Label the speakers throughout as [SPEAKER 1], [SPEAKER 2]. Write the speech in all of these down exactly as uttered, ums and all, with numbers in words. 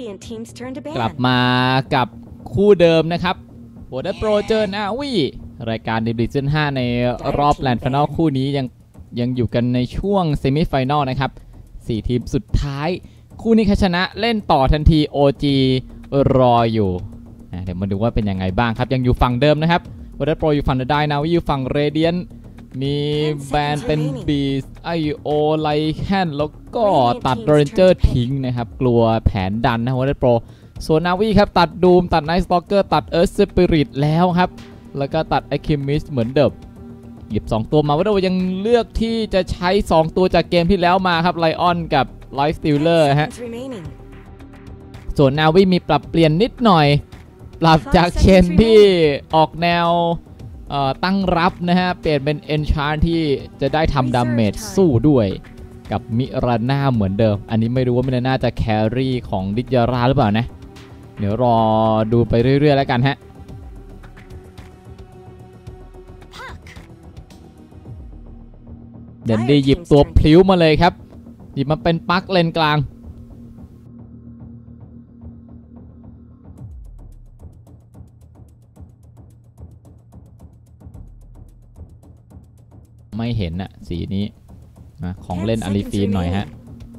[SPEAKER 1] กลับมากับคู่เดิมนะครับโวเดอร์โปรเจอนาวีรายการดิวิชั่นห้าในรอบแลนด์ไฟนอลคู่นี้ยังยังอยู่กันในช่วงเซมิไฟนอลนะครับสี่ทีมสุดท้ายคู่นี้ใครชนะเล่นต่อทันที โอ จี รออยู่เดี๋ยวมาดูว่าเป็นยังไงบ้างครับยังอยู่ฝั่งเดิมนะครับโวเดอร์โปรอยู่ฝั่งไดนาวีอยู่ฝั่งเรเดียนมีแบนเป็นบีสไอโอไลแคนแล้วก็ตัดเรนเจอร์ทิ้งนะครับกลัวแผนดันนะโวเดอร์โปรส่วนนาวีครับตัดดูมตัดไนท์สตอกเกอร์ตัดเอิร์ธสปิริตแล้วครับแล้วก็ตัดไอคิมิสเหมือนเดิมหยิบสองตัวมาว่าเรายังเลือกที่จะใช้สองตัวจากเกมที่แล้วมาครับไลออนกับไลฟ์สติลเลอร์ฮะส่วนนาวีมีปรับเปลี่ยนนิดหน่อยปรับจากเชนที่ออกแนวตั้งรับนะฮะเปลี่ยนเป็นเอนชาร์ที่จะได้ทำดาเมจสู้ด้วยกับมิราน่าเหมือนเดิมอันนี้ไม่รู้ว่ามิราน่าจะแครี่ของดิจาราหรือเปล่านะเดี๋ยวรอดูไปเรื่อยๆแล้วกันฮะเดนดี้หยิบตัวพลิ้วมาเลยครับหยิบมาเป็นปักเลนกลางไม่เห็นอะสีนี้นะของเล่นอาริฟีนหน่อยฮะ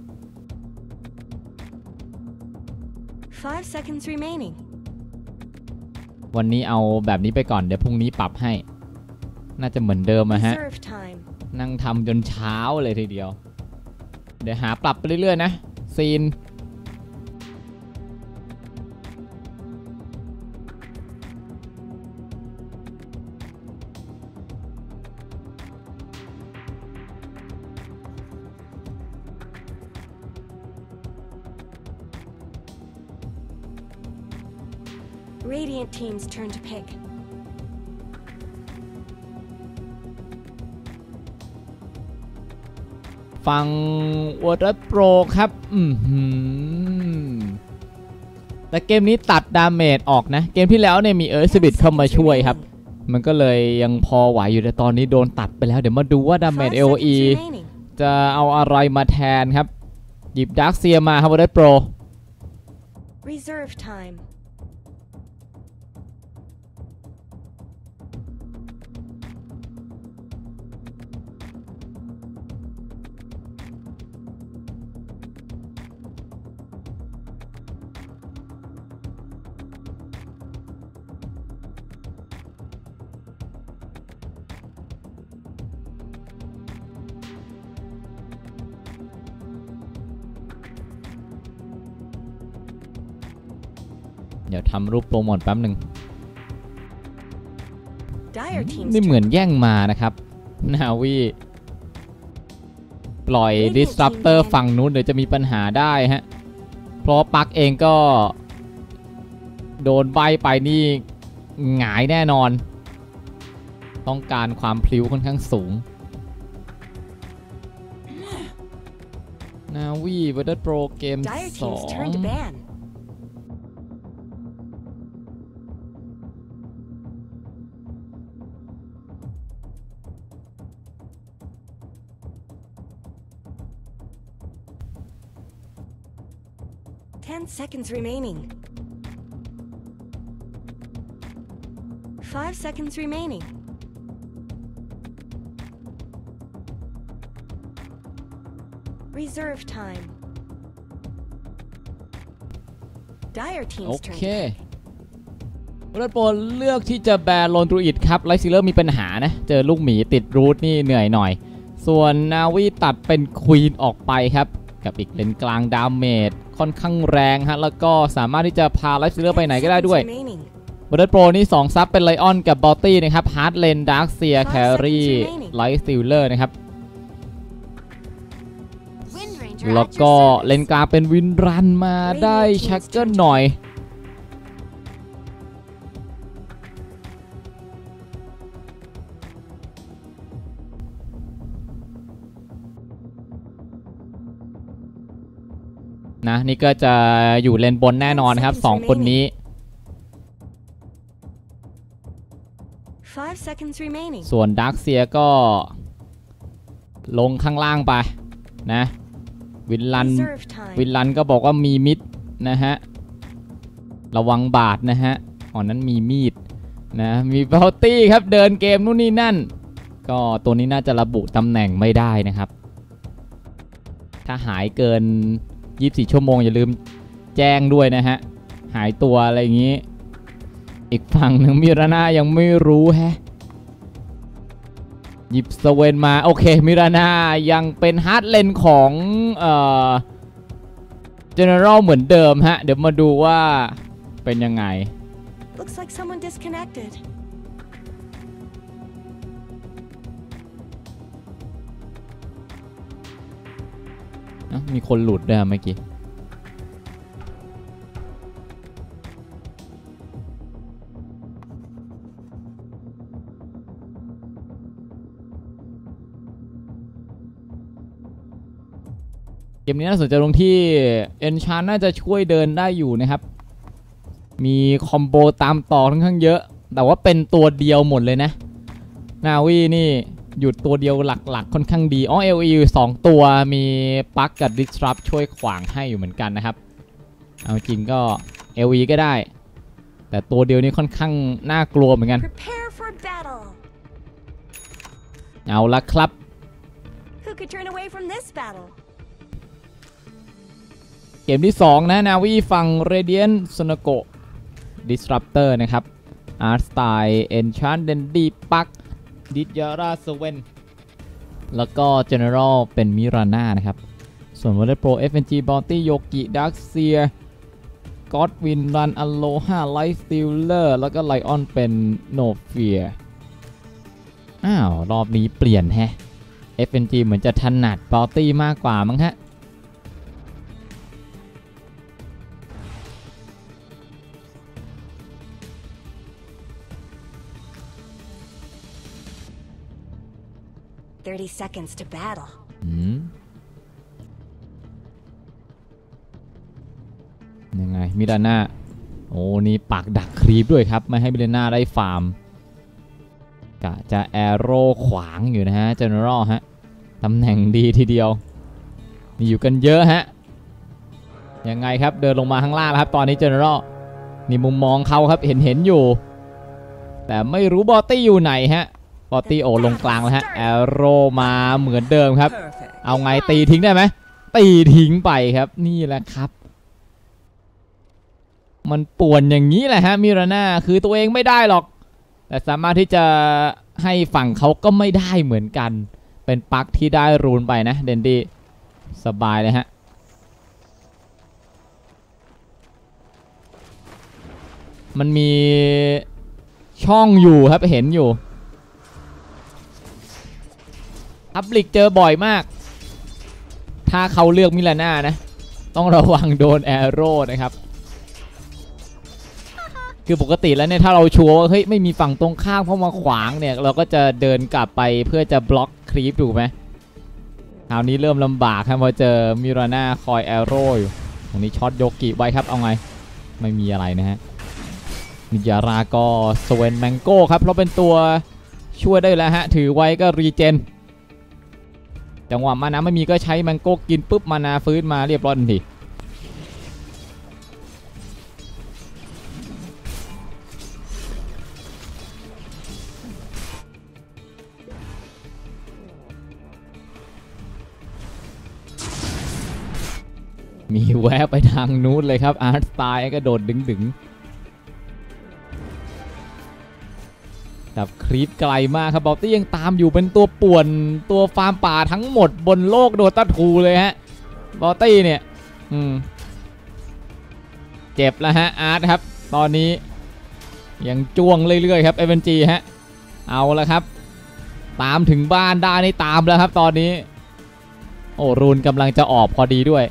[SPEAKER 1] วันนี้เอาแบบนี้ไปก่อนเดี๋ยวพรุ่งนี้ปรับให้น่าจะเหมือนเดิมอะฮะนั่งทำจนเช้าเลยทีเดียวเดี๋ยวหาปรับไปเรื่อยๆนะซีน
[SPEAKER 2] Radiant team's turn to pick.
[SPEAKER 1] ฟังวอเตอร์โปรครับอืมแต่เกมนี้ตัดดาเมจออกนะเกมที่แล้วเนี่ยมีเอิร์ธสบิทเข้ามาช่วยครับมันก็เลยยังพอไหวอยู่แต่ตอนนี้โดนตัดไปแล้วเดี๋ยวมาดูว่าดาเมจ เอ โอ อี จะเอาอะไรมาแทนครับหยิบดาร์คเซียมาครับวอเตอร์โปร
[SPEAKER 2] Reserve time.
[SPEAKER 1] เดี๋ยวทำรูปโปรโมทแป๊บหนึ่งนี่เหมือนแย่งมานะครับนาวีปล่อยดิสรัปเตอร์ฝั่งนู้นเดี๋ยวจะมีปัญหาได้ฮะเพราะปักเองก็โดนใบไปนี่หงายแน่นอนต้องการความพลิ้วค่อนข้างสูงนาวีเวอร์ดโปรเกมสอง
[SPEAKER 2] ten seconds remaining. five seconds remaining. Reserve time. Dire team's
[SPEAKER 1] โอเควอเตอร์โปรเลือกที่จะแบนโลนดรูอิดครับไลซิเลอร์มีปัญหานะเจอลูกหมีติดรูทนี่เหนื่อยหน่อยส่วนนาวีตัดเป็นควีนออกไปครับกับอีกเลนกลางดาเมจค่อนข้างแรงฮะแล้วก็สามารถที่จะพาไลฟ์ซิลเลอร์ไปไหนก็ได้ด้วยวอเตอร์โปรนี่สองซับเป็นไลออนกับบอตตี้นะครับฮาร์ดเลนดาร์คเซียแครี่ไลฟ์ซิลเลอร์นะครับแล้วก็เลนกลางเป็นวินรันมาได้ชักเกิลหน่อยนะนี่ก็จะอยู่เลนบนแน่นอนครับสองคนนี้ส่วนดาร์คเซียก็ลงข้างล่างไปนะวินลันวินลันก็บอกว่ามีมิดนะฮะระวังบาดนะฮะอ๋อนั้นมีมีดนะมีเบลตี้ครับเดินเกมนู่นนี่นั่นก็ตัวนี้น่าจะระบุตำแหน่งไม่ได้นะครับถ้าหายเกินยี่สิบสี่ชั่วโมงอย่าลืมแจ้งด้วยนะฮะหายตัวอะไรอย่างนี้อีกฝั่งหนึ่งมิราน่ายังไม่รู้แฮะหยิบสเวนมาโอเคมิราน่ายังเป็นฮาร์ดเลนของเอ่อเจเนอรัลเหมือนเดิมฮะเดี๋ยวมาดูว่าเป็นยังไง
[SPEAKER 2] Looks like someone disconnected.
[SPEAKER 1] มีคนหลุดด้วยเมื่อกี้เกมนี้น่าสนใจตรงที่เอนชานน่าจะช่วยเดินได้อยู่นะครับมีคอมโบตามต่อค่อนข้างเยอะแต่ว่าเป็นตัวเดียวหมดเลยนะนาวีนี่หยุดตัวเดียวหลักๆค่อนข้างดีอ๋อ เอล อี อยู่สองตัวมีปักกับ Disrupt ช่วยขวางให้อยู่เหมือนกันนะครับเอาจริงก็ เอล อี ก็ได้แต่ตัวเดียวนี้ค่อนข้างน่ากลัวเหมือนกัน
[SPEAKER 2] Prepare for battle.
[SPEAKER 1] เอาละครับ
[SPEAKER 2] Who could turn away from this battle?
[SPEAKER 1] เกมที่สองนะนาวีฝั่ง Radiant Sonogo Disruptor นะครับ Art Style Enchant Dandy ปักดิยาราสเวนแล้วก็ General เป็นมิราน่านะครับส่วน Wallet Pro เอฟ เอ็น จี Bounty Yogi Darkseer Godwin Run Aloha Light Stealer แล้วก็ Lion เป็น No Fear อ้าวรอบนี้เปลี่ยนแฮะ เอฟ เอ็น จี เหมือนจะถนัด Bounty มากกว่ามั้งฮะ
[SPEAKER 2] thirty seconds to battle.
[SPEAKER 1] อืมยังไงมิราน่าโอ้นี่ปักดักครีปด้วยครับไม่ให้มิราน่าได้ฟาร์มกะจะแอโร่ขวางอยู่นะฮะเจเนอรัลฮะตำแหน่งดีทีเดียวมีอยู่กันเยอะฮะยังไงครับเดินลงมาข้างล่างครับตอนนี้เจเนอรัลนี่มุมมองเขาครับเห็นเห็นอยู่แต่ไม่รู้บอตตี้อยู่ไหนฮะบอตตี้โอลงกลางแล้วฮะแอโร่มาเหมือนเดิมครับเอาไงตีทิ้งได้ไหมตีทิ้งไปครับนี่แหละครับมันป่วนอย่างนี้แหละฮะมิราน่าคือตัวเองไม่ได้หรอกแต่สามารถที่จะให้ฝั่งเขาก็ไม่ได้เหมือนกันเป็นปักที่ได้รูนไปนะเดนดี้สบายเลยฮะมันมีช่องอยู่ครับเห็นอยู่อัพลิกเจอบ่อยมากถ้าเขาเลือกมิลาน่านะต้องระวังโดนแอโร่นะครับคือปกติแล้วเนี่ยถ้าเราชัวร์ว่าเฮ้ยไม่มีฝั่งตรงข้ามเข้ามาขวางเนี่ยเราก็จะเดินกลับไปเพื่อจะบล็อกครีปถูกไหมคราวนี้เริ่มลำบากครับพอเจอมิราน่าคอยแอโร่อยู่ตรงนี้ช็อตโยกิไว้ครับเอาไงไม่มีอะไรนะฮะนิยาราก็สเวนแมงโก้ครับเพราะเป็นตัวช่วยได้แล้วฮะถือไว้ก็รีเจนจังหวะมานะไม่มีก็ใช้แมงโก้กินปุ๊บมานาฟื้นมาเรียบร้อยทันทีมีแวะไปทางนู้นเลยครับอาร์ตสไตล์ก็โดดดึงดึงกับคลิปไกลมากครับบอตตี้ยังตามอยู่เป็นตัวป่วนตัวฟาร์มป่าทั้งหมดบนโลกโดตาทูเลยฮะบอตตี้เนี่ยอืมเจ็บแล้วฮะอาร์ตครับตอนนี้ยังจ้วงเรื่อยๆครับเอเวนจีฮะเอาละครับตามถึงบ้านได้นี่ตามแล้วครับตอนนี้โอ้รูนกำลังจะออกพอดีด้วย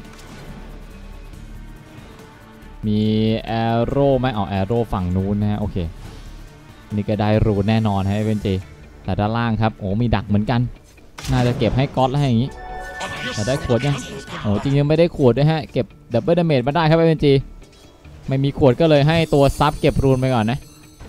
[SPEAKER 1] มีแอโร่ไหมอ๋อแอโร่ฝั่งนู้นนะฮะโอเคนี่ก็ได้รูแน่นอนฮะเอเวนจีแต่ด้านล่างครับโอ้มีดักเหมือนกันน่าจะเก็บให้ก๊อตแล้วอย่างนี้แต่ได้ขวดยังโอ้จริงๆไม่ได้ขวดด้วยฮะเก็บดับเบิลดาเมจมาได้ครับเอเวนจีไม่มีขวดก็เลยให้ตัวซับเก็บรูนไปก่อนนะ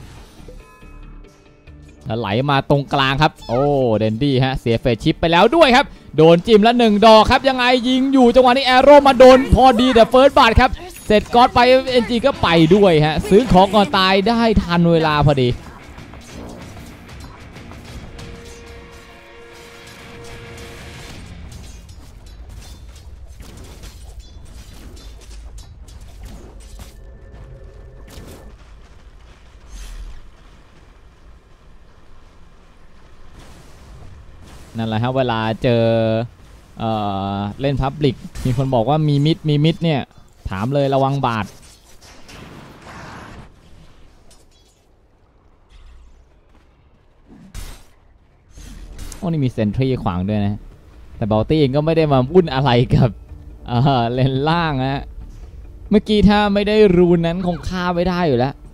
[SPEAKER 1] แล้วไหลมาตรงกลางครับโอ้เดนดี้ฮะเสียเฟสชิปไปแล้วด้วยครับโดนจิ้มแล้วหนึ่งดอกครับยังไงยิงอยู่จังหวะนี้แอโร่มาโดนพอดีแต่เฟิร์สบาทครับเซร็จก๊อตไป เอ็น จี ก็ไปด้วยฮะซื้อของก่อนตายได้ทันเวลาพอดีนั่นแหละครับเวลาเจอ เอ่อเล่นพับลิกมีคนบอกว่ามีมิดมีมิดเนี่ยถามเลยระวังบาดโอ้นี่มีเซนทรีขวางด้วยนะแต่บอลตี้เองก็ไม่ได้มาวุ่นอะไรกับเออเลนล่างนะเมื่อกี้ถ้าไม่ได้รูนนั้นคงฆ่าไม่ได้อยู่แล้ว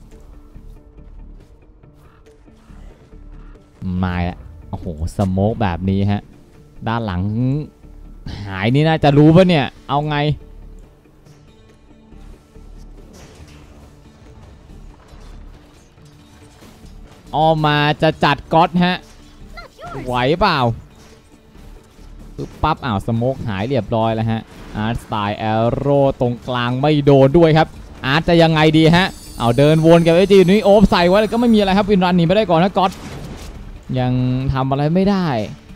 [SPEAKER 1] มาแล้วโอ้โหสโมกแบบนี้ฮะด้านหลังหายนี่น่าจะรู้ปะเนี่ยเอาไงออกมาจะจัดก๊อตฮะไหวเปล่าปึ๊บปั๊บอ้าวสโมกหายเรียบร้อยแล้วฮะอาร์ตสไตล์แอโร่ตรงกลางไม่โดนด้วยครับอาร์ตจะยังไงดีฮะเอาเดินวนกับไอจีนี่โอ๊บใส่ไว้ก็ไม่มีอะไรครับวินรันหนีไม่ได้ก่อนนะก๊อตยังทำอะไรไม่ได้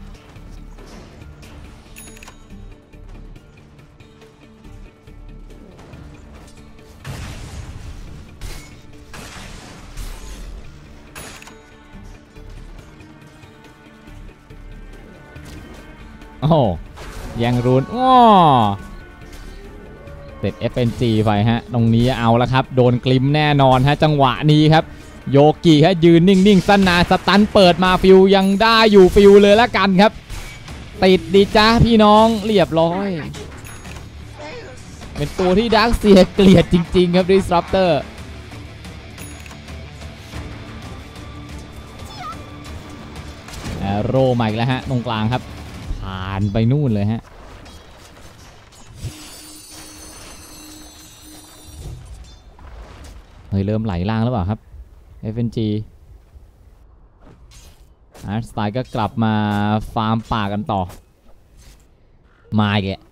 [SPEAKER 1] โอ้ยังรูนอ้อเสร็จ เอฟ เอ็น จี ไปฮะตรงนี้เอาแล้วครับโดนกลิมแน่นอนฮะจังหวะนี้ครับโยกิฮะยืนนิ่งๆสั้นนาสตันเปิดมาฟิวยังได้อยู่ฟิวเลยละกันครับติดดีจ้าพี่น้องเรียบร้อยเป็นตัวที่ดาร์คเซียเกลียดจริงๆครับ Disruptor แอโร่ใหม่แล้วฮะตรงกลางครับผ่านไปนู่นเลยฮะเฮ้ยเริ่มไหลล่างแล้วเปล่าครับ เอฟ เอ็น จี อาร์ตสไตล์ก็กลับมาฟาร์มป่ากันต่อมาอีกแก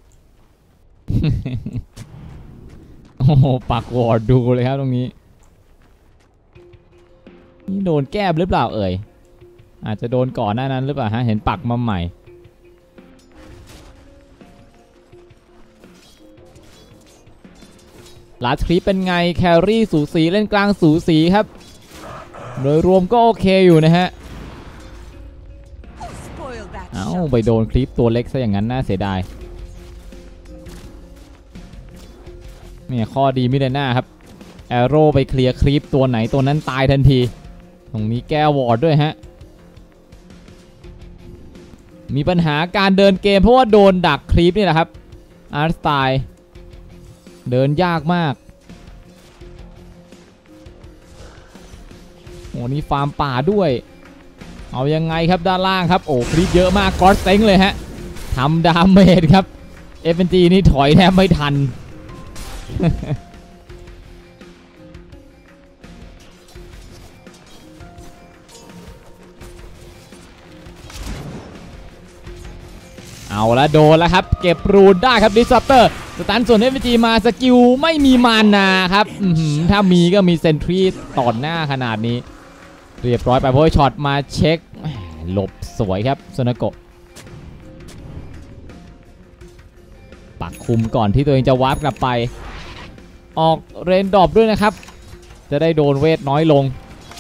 [SPEAKER 1] โอ้โหปักวอร์ดดูเลยครับตรงนี้นี่โดนแก้มหรือเปล่าเอ่ยอาจจะโดนก่อนหน้านั้นหรือเปล่าฮะเห็นปักมาใหม่ลาทริปเป็นไงแครี่สูสีเล่นกลางสูสีครับโดยรวมก็โอเคอยู่นะฮะเอ้าไปโดนคลิปตัวเล็กซะอย่างนั้นน่าเสียดายเนี่ยข้อดีมิเดน่าครับแอโร่ไปเคลียร์คลิปตัวไหนตัวนั้นตายทันทีตรงนี้แก้วอร์ดด้วยฮะมีปัญหาการเดินเกมเพราะว่าโดนดักคลิปนี่แหละครับอาร์ตสไตล์เดินยากมากโอ้นี่ฟาร์มป่าด้วยเอายังไงครับด้านล่างครับโอ้คลิปเยอะมากกอดเต็งเลยฮะทำดาเมจครับ เอฟ เอ็น จี นี่ถอยแทบไม่ทัน เอาละโดนแล้วครับเก็บรูนได้ครับ Disruptor สตันส่วน เอฟ เอ็น จี มาสกิลไม่มีมานาครับถ้ามีก็มีเซนทรีต่อหน้าขนาดนี้เรียบร้อยไปเพราะช็อตมาเช็คหลบสวยครับโซนาโกะปักคุมก่อนที่ตัวเองจะวาร์ปกลับไปออกเรนดรอปด้วยนะครับจะได้โดนเวทน้อยลง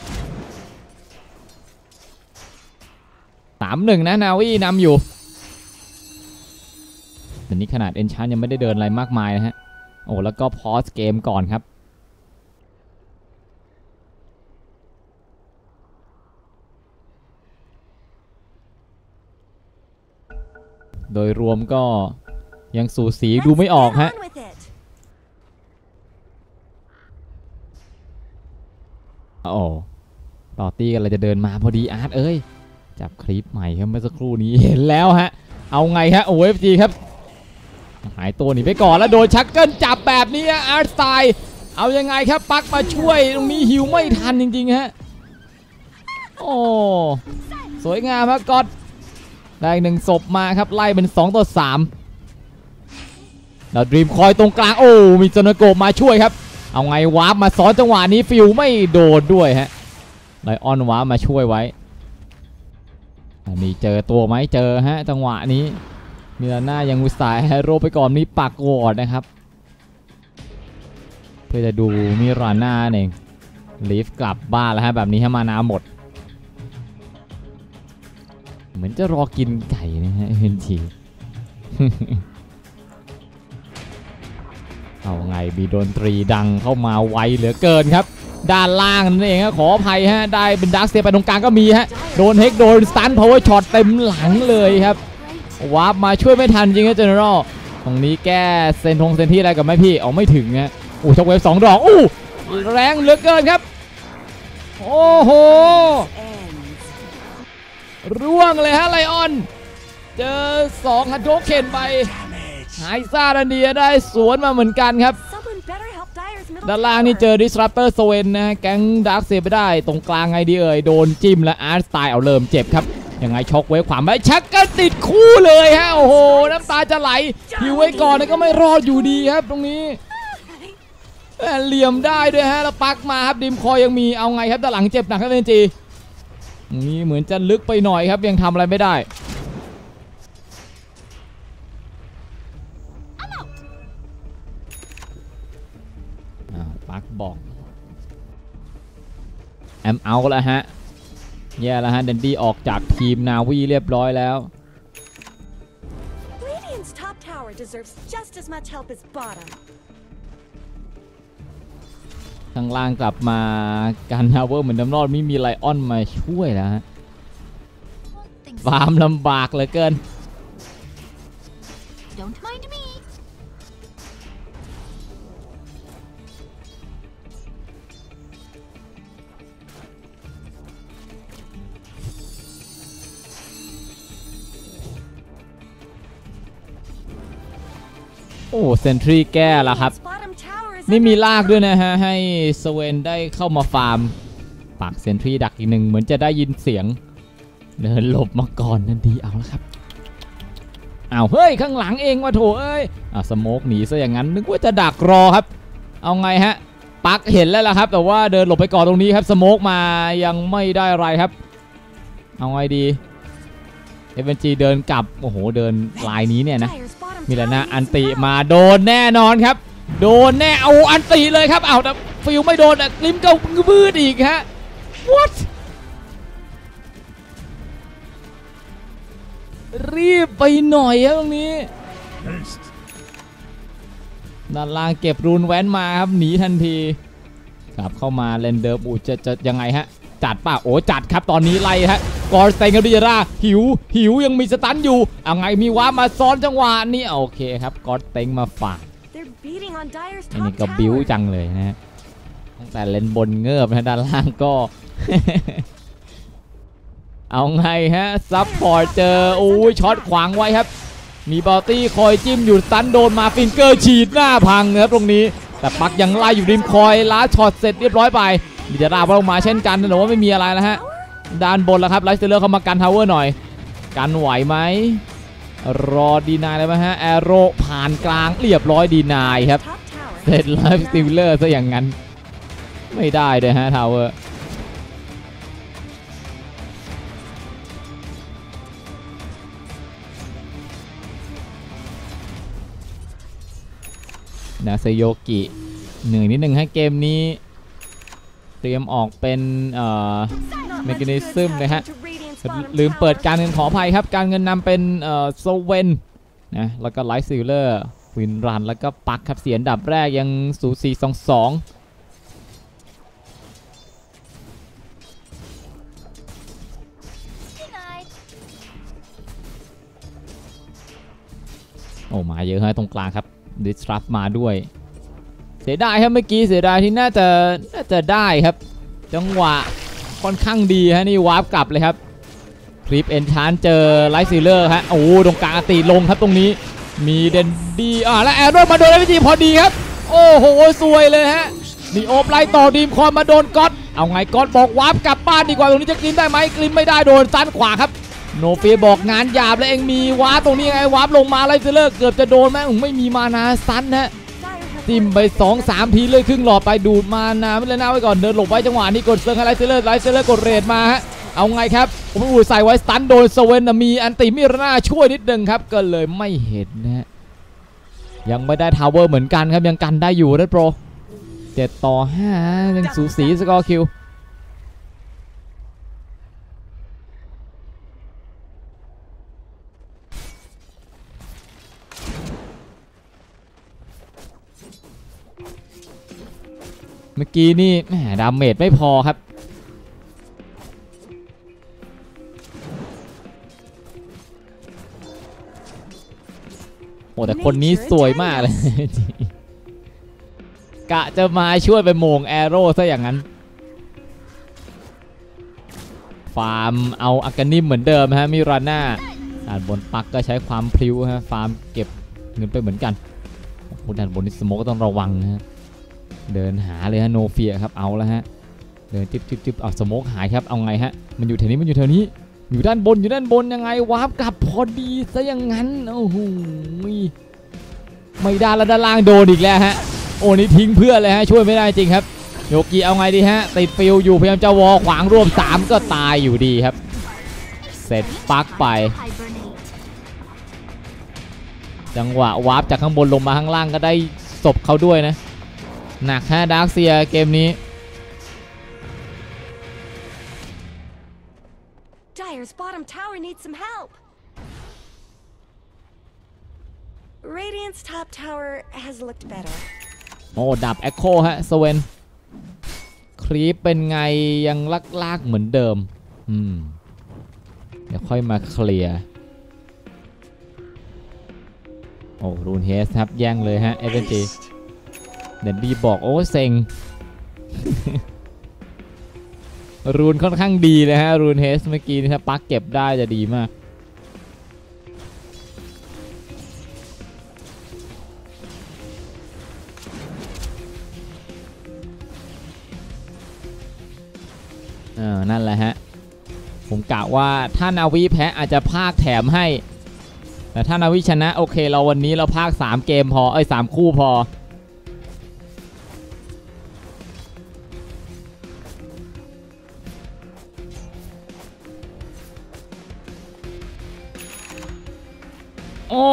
[SPEAKER 1] สามหนึ่ง นะนาวีนำอยู่แต่นี้ขนาดเอนชานยังไม่ได้เดินอะไรมากมายนะฮะโอ้แล้วก็พอสเกมก่อนครับโดยรวมก็ยังสูสีดูไม่ออกฮะโอ้ต่อตีกันเลยจะเดินมาพอดีอาร์ตเอ้ยจับคลิปใหม่ครับเมื่อสักครู่นี้เห็นแล้วฮะเอาไงฮะโอ เอฟ จี ครับหายตัวหนีไปก่อนแล้วโดนชักเกิลจับแบบนี้อาร์ตสไตล์เอายังไงครับปักมาช่วยตรงนี้ฮิวไม่ทันจริงๆฮะโอ้สวยงามครับก๊อตได้หนึ่งศพมาครับไล่เป็นสองต่อสามแล้วดรีมคอยตรงกลางโอ้มีโซนาโกะมาช่วยครับเอาไงวาร์ปมาซ้อนจังหวะนี้ฟิวไม่โดนด้วยฮะไลออนวาร์ปมาช่วยไว้อันนี้เจอตัวไหมเจอฮะจังหวะนี้มิลาน่ายังอุตส่าห์แฮโร่ไปก่อนมีปักวอร์ดนะครับเพื่อจะดูมิราน่าเองลีฟกลับบ้านแล้วฮะแบบนี้ให้มานาหมดเหมือนจะรอกินไก่นะฮะเฮนที เอาไงมีดนตรีดังเข้ามาไวเหลือเกินครับด้านล่างนั่นเองขออภัยฮะได้เป็นดาร์คเซไปตรงกลางก็มีฮะโดนเฮกโดนสตันพาวเวอร์ช็อตเต็มหลังเลยครับวาร์ปมาช่วยไม่ทันจริงครับเจเนอเรลตรงนี้แก้เซนทงเซนที่อะไรกับไม่พี่เอาไม่ถึงฮะอู้ช็อคเวฟสองดอกอู้แรงเหลือเกินครับโอ้โหร่วงเลยฮะไลออนเจอสองฮันโดเข็นไปไฮซ่าดันเดียได้สวนมาเหมือนกันครับด้านล่างนี่เจอดิสรัปเตอร์โซเวนนะแก๊งดาร์คเซไปได้ตรงกลางไงดีเอ่ยโดนจิ้มและอาร์ตสไตล์เอาเริ่มเจ็บครับยังไงช็อกเวฟขวาไปชักก็ติดคู่เลยฮะโอ้โหน้ำตาจะไหลหิวไว้ก่อนก็ไม่รอดอยู่ดีครับตรงนี้เหลี่ยมได้ด้วยฮะแล้วปักมาครับดิมคอยยังมีเอาไงครับด้านหลังเจ็บหนักครับเอ็นจีนี่เหมือนจะลึกไปหน่อยครับยังทำอะไรไม่ได้ปักบอกแอมเอาแล้วฮะแย่แล้วฮะเดนดี้ออกจากทีมนาวีเรียบร้อยแล้วข้างล่างกลับมาการทาวเวอร์เหมือนน้ำรอดไม่มีไลออนมาช่วยแล้วฮะฟาร์มลำบากเหลือเกินโอ้เซนทรีแก้แล้วครับนี่มีลากด้วยนะฮะให้สเวนได้เข้ามาฟาร์มปากเซนทรีดักอีกหนึ่งเหมือนจะได้ยินเสียงเดินหลบมาก่อนนั่นดีเอาแล้วครับเอาเฮ้ยข้างหลังเองว่าโถเอ้ยอ่ะสโมกหนีซะอย่างนั้นนึกว่าจะดักรอครับเอาไงฮะปักเห็นแล้วล่ะครับแต่ว่าเดินหลบไปก่อนตรงนี้ครับสโมกมายังไม่ได้อะไรครับเอาไงดีเอฟเอ็นจีเดินกลับโอ้โหเดินลายนี้เนี่ยนะมิลาน่าอันติมาโดนแน่นอนครับโดนแน่เอาอันติเลยครับเอาแต่ฟิลไม่โดนแต่ลิมก็บืดอีกฮะ what รีบไปหน่อยครับตรงนี้ด้านล่างเก็บรูนแว้นมาครับหนีทันทีกลับเข้ามาเลนเดอร์บูจะจะยังไงฮะจัดป่ะโอ้จัดครับตอนนี้ไล่ฮะกอร์สเตงกับดิจาร่าหิวหิวยังมีสตันอยู่เอาไงมีว้ามาซ้อนจังหวะนี้โอเคครับกอร์สเตงมาฝากอันนี้ก็บิ้วจังเลยนะฮะตั้งแต่เลนบนเงือบนะด้านล่างก็ เอาไงฮะซับพอร์ตเจอโอ้ยช็อตขวางไว้ครับมีบอลตี้คอยจิ้มอยู่สตันโดนมาฟิงเกอร์ฉีดหน้าพังนะครับตรงนี้แต่ปักยังไล่อยู่ริมคอยล้าช็อตเสร็จเรียบร้อยไปดิจาร่าลงมาเช่นกันแต่ว่าไม่มีอะไรแล้วฮะด้านบนแล้วครับไลท์สเตอร์เข้ามากันทาวเวอร์หน่อยกันไหวไหมรอดีนายเลยไหมฮะแอโร่ผ่านกลางเรียบร้อยดีนายครับเสร็จไลท์สติลเลอร์ซะอย่างนั้นไม่ได้เลยฮะทาวเวอร์นาเซโยกิเหนื่อยนิดนึงฮะเกมนี้เตรียมออกเป็นเอ่อเมคานิซึมนะฮะลืมเปิดการเงินขออภัยครับการเงินนำเป็นเอ่อโซเวนนะแล้วก็ไลท์ซิลเลอร์วินรันแล้วก็ปักครับเสียนดับแรกยังสูสีสองสองโอ้มาเยอะฮะตรงกลางครับดิสรับมาด้วยเสียดายครับเมื่อกี้เสียดายที่น่าจะน่าจะได้ครับจังหวะค่อนข้างดีฮะนี่วาร์ปกลับเลยครับคลิปเอ็นชานเจอไลท์ซิลเลอร์ฮะโอ้ตรงกลางตีลงครับตรงนี้มีเดนดีอ่าแล้วแอร์โดนมาโดนไอพีจีพอดีครับโอ้โหสวยเลยฮะนี่โอบไล่ต่อดีมคอนมาโดนก๊อตเอาไงก๊อตบอกวาร์ปกลับบ้านดีกว่าตรงนี้จะกลิมได้ไหมกลิมไม่ได้โดนซันขวาครับโนเฟียบอกงานหยาบแล้วเองมีวาร์ปตรงนี้ไงวาร์ปลงมาไลเซอร์เกือบจะโดนแม่งไม่มีมานาซันนะจิ้มไป สองสาม ทีเลยครึ่งหลอดไปดูดมานาไม่เลยหน้าไว้ก่อนเดินหลบไว้จังหวะนี้กดเซิร์ฟไลเซอร์ไลเซอร์กดเรดมาฮะเอาไงครับผมอูใส่ไว้สตันโดนสเวนมีอันติมิรนาช่วยนิดนึงครับก็เลยไม่เห็นนะฮะยังไม่ได้ทาวเวอร์เหมือนกันครับยังกันได้อยู่นะโปรเจ็ดต่อห้ายังสูสีสกอร์คิวเมื่อกี้นี่แหมดาเมจไม่พอครับโอ้แต่คนนี้สวยมากเลย กะจะมาช่วยไปโมงแอโร่ซะอย่างนั้นฟาร์มเอาอากานิมเหมือนเดิมฮะมิราน่าด้านบนปักก็ใช้ความพลิ้วฮะฟาร์มเก็บเงินไปเหมือนกันโอ้ด้านบนนี่สโมก็ต้องระวังฮะเดินหาเลยฮะโนเฟียครับเอาแล้วฮะเดินจิ๊บจิ๊บจิ๊บเอาสโมกหายครับเอาไงฮะมันอยู่แถวนี้มันอยู่แถวนี้อยู่ด้านบนอยู่ด้านบนยังไงวาร์ปกลับพอดีซะอย่างนั้นโอ้โหไม่ได้แล้วด้านล่างโดนอีกแล้วฮะโอ้นี่ทิ้งเพื่อนเลยฮะช่วยไม่ได้จริงครับโยกีเอาไงดีฮะติดฟิลอยู่พยายามจะวอขวางรวมสามก็ตายอยู่ดีครับเสร็จปักไปจังหวะวาร์ปจากข้างบนลงมาข้างล่างก็ได้ศพเขาด้วยนะหนักฮะดาร์คเซียเกมนี้
[SPEAKER 2] Dire's bottom tower needs some help. Radiant's top tower has looked better.
[SPEAKER 1] โอ้ดับแอคโคฮะสเวนครีปเป็นไงยังลากๆเหมือนเดิมอืมเดี๋ยวค่อยมาเคลียร์โอ้รูนเฮสครับแย่งเลยฮะเอเวนจีเดนดี้บอกโอ้เซ็ง รูนค่อนข้างดีเลยฮะรูนเฮสเมื่อกี้นี่ถ้าปักเก็บได้จะดีมากเออนั่นแหละฮะผมกะว่าถ้านาวิแพ้อาจจะพากแถมให้แต่ถ้านาวิชนะโอเคเราวันนี้เราพากสามเกมพอเอ้ยสามคู่พอโอ้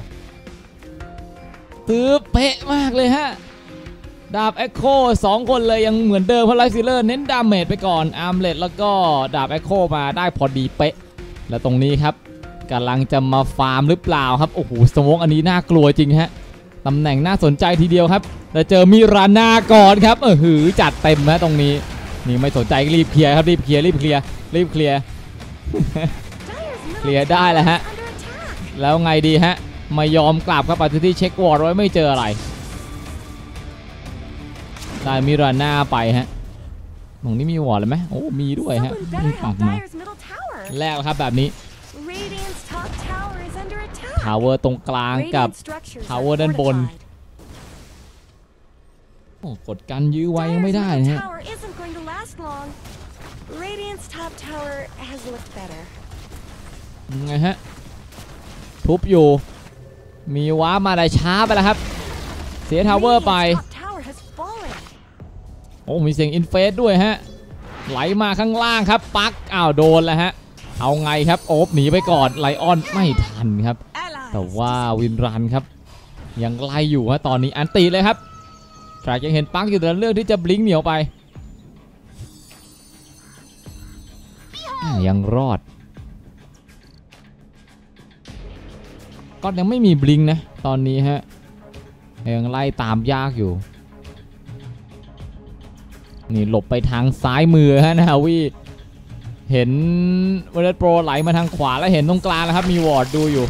[SPEAKER 1] ตื้อเป๊ะมากเลยฮะดาบแอคโคสองคนเลยยังเหมือนเดิมเพราะไลฟ์ซิลเลอร์เน้นดาเมจไปก่อนอาร์มเลตแล้วก็ดาบแอคโคมาได้พอดีเป๊ะแล้วตรงนี้ครับกำลังจะมาฟาร์มหรือเปล่าครับโอ้โหสโมกอันนี้น่ากลัวจริงฮะตำแหน่งน่าสนใจทีเดียวครับแต่เจอมิรานาก่อนครับเออหือจัดเต็มฮะตรงนี้นี่ไม่สนใจรีบเคลียร์ครับรีบเคลียร์รีบเคลียร์รีบเคลียร์ เคลียร์ได้แล้วฮะแล้วไงดีฮะไม่ยอมกลับครับปัจจุบันเช็ควอร์ดไว้ไม่เจออะไรได้มิราน่าไปฮะตรงนี้มีวอร์ดเลยไหมโอ้มีด้วยฮะปักมาแรกครับแบบนี้ทาวเวอร์ตรงกลางกับทาวเวอร์ด้านบนโอ้กดกันยื้อไว้ยังไม่ได้นะฮะไงฮะทุบอยู่มีว้ามาได้ช้าไปแล้วครับเสียทาวเวอร์ไปโอ้มีเสียงอินเฟสด้วยฮะไหลมาข้างล่างครับปักอ้าวโดนแล้วฮะเอาไงครับโอบหนีไปก่อนไลออนไม่ทันครับแต่ว่าวินรันครับยังไล่อยู่ฮะตอนนี้อันตีเลยครับแทร็กยังเห็นปักอยู่แต่เลือกที่จะบลิงก์เหนียวไปยังรอดก็ยังไม่มีบลิงก์นะตอนนี้ฮะยังไล่ตามยากอยู่นี่หลบไปทางซ้ายมือฮะนะฮะวีเห็นเวเลตโปรไหลมาทางขวาแล้วเห็นตรงกลางนะครับมีวอร์ดดูอยู่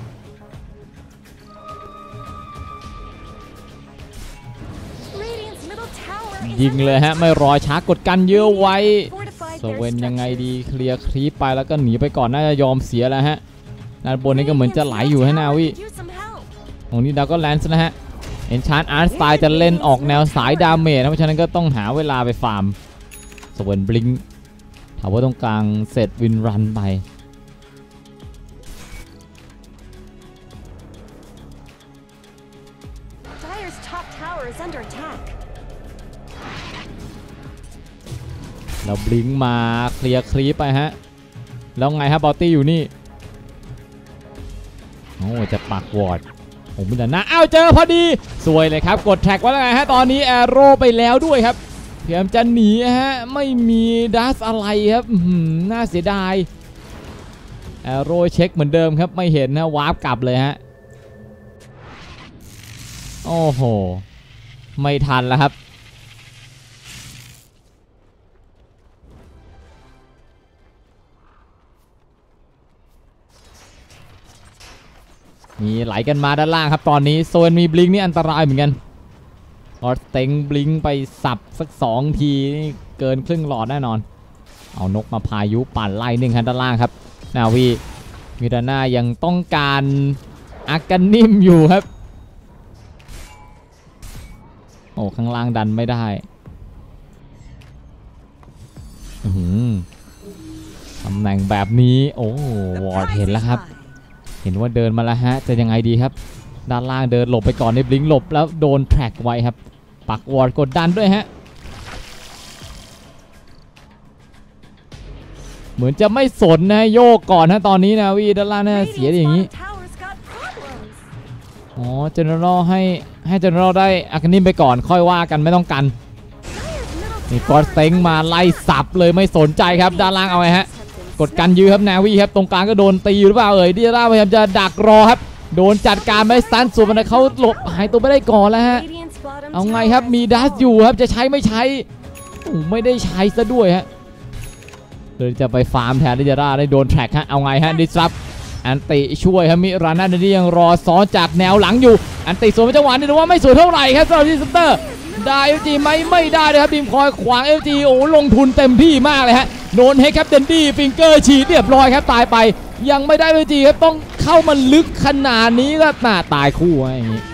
[SPEAKER 1] ยิงเลยฮะไม่รอช้ากดกันเยอะไว้โซเวนยังไงดีเคลียร์ครีปไปแล้วก็หนีไปก่อนน่าจะยอมเสียแล้วฮะด้านบนนี้ก็เหมือนจะไหลอยู่ฮะนาวิตรงนี้ดาวก็แลนส์นะฮะเอ็นชาร์ดอาร์ตสไตล์จะเล่นออกแนวสายดาเมจนะเพราะฉะนั้นก็ต้องหาเวลาไปฟาร์มสเวนบลิงถามว่าตรงกลางเสร็จวินรันไป
[SPEAKER 2] top tower is under attack.
[SPEAKER 1] แล้วบลิงก์มาเคลียร์ครีปไปฮะแล้วไงฮะบอตตี้อยู่นี่โอ้จะปักวอร์ดผมไม่ได้นะอ้าวเจอพอดีสวยเลยครับกดแท็กไว้แล้วไงฮะตอนนี้แอโร่ไปแล้วด้วยครับพยายามจะหนีฮะไม่มีดัสอะไรครับน่าเสียดายแอโร่เช็คเหมือนเดิมครับไม่เห็นนะวาร์ปกลับเลยฮะโอ้โหไม่ทันแล้วครับมีไหลกันมาด้านล่างครับตอนนี้โซนมีบลิงนี่อันตรายเหมือนกันออสเต็งบลิงไปสับสักสองทีนี่เกินครึ่งหลอดแน่นอนเอานกมาพายุปั่นไล่หนึ่งครับด้านล่างครับนาวีมิราน่ายังต้องการอาการนิ่มอยู่ครับโอ้ข้างล่างดันไม่ได้ตำแหน่งแบบนี้โอ้วอร์ดเห็นแล้วครับเห็นว่าเดินมาแล้วฮะจะยังไงดีครับด้านล่างเดินหลบไปก่อนในบลิงหลบแล้วโดนแทร็กไว้ครับปักวอร์ดกดดันด้วยฮะเหมือนจะไม่สนนะโยกก่อนนะตอนนี้นะวีด้านล่างน่าเสียอย่างนี้อ๋อเจเนอเรลให้ให้เจเนอเรลได้อาการนิ่มไปก่อนค่อยว่ากันไม่ต้องกันนี่กอดเต็งมาไล่สับเลยไม่สนใจครับด้านล่างเอาไงฮะกดกันยื้อครับนาวีครับตรงกลางก็โดนตีหรือเปล่าเอ่ยดิอาร่าพยายามจะดักรอครับโดนจัดการไม่สตันส่วนมันเขาหลบหายตัวไม่ได้ก่อนแล้วฮะเอาไงครับมีดัสอยู่ครับจะใช้ไม่ใช้ไม่ได้ใช้ซะด้วยฮะเลยจะไปฟาร์มแทนดิอาร่าได้โดนแทร็กฮะเอาไงฮะดิสรับอันติช่วยครับมิราน่าเดนดี้ยังรอซ้อนจากแนวหลังอยู่อันติสวนไปจังหวะนี้แต่ว่าไม่สวยเท่าไหร่ครับสำหรับดิสเตอร์ได้เอลจีไหมไม่ได้เลยครับทีมคอยขวางเอลจีโอ้ลงทุนเต็มที่มากเลยฮะโดนให้ครับเดนดี้ฟิงเกอร์ฉีดเรียบร้อยครับตายไปยังไม่ได้เอลจีครับต้องเข้ามาลึกขนาดนี้ก็น่าตายคู่อย่างนี้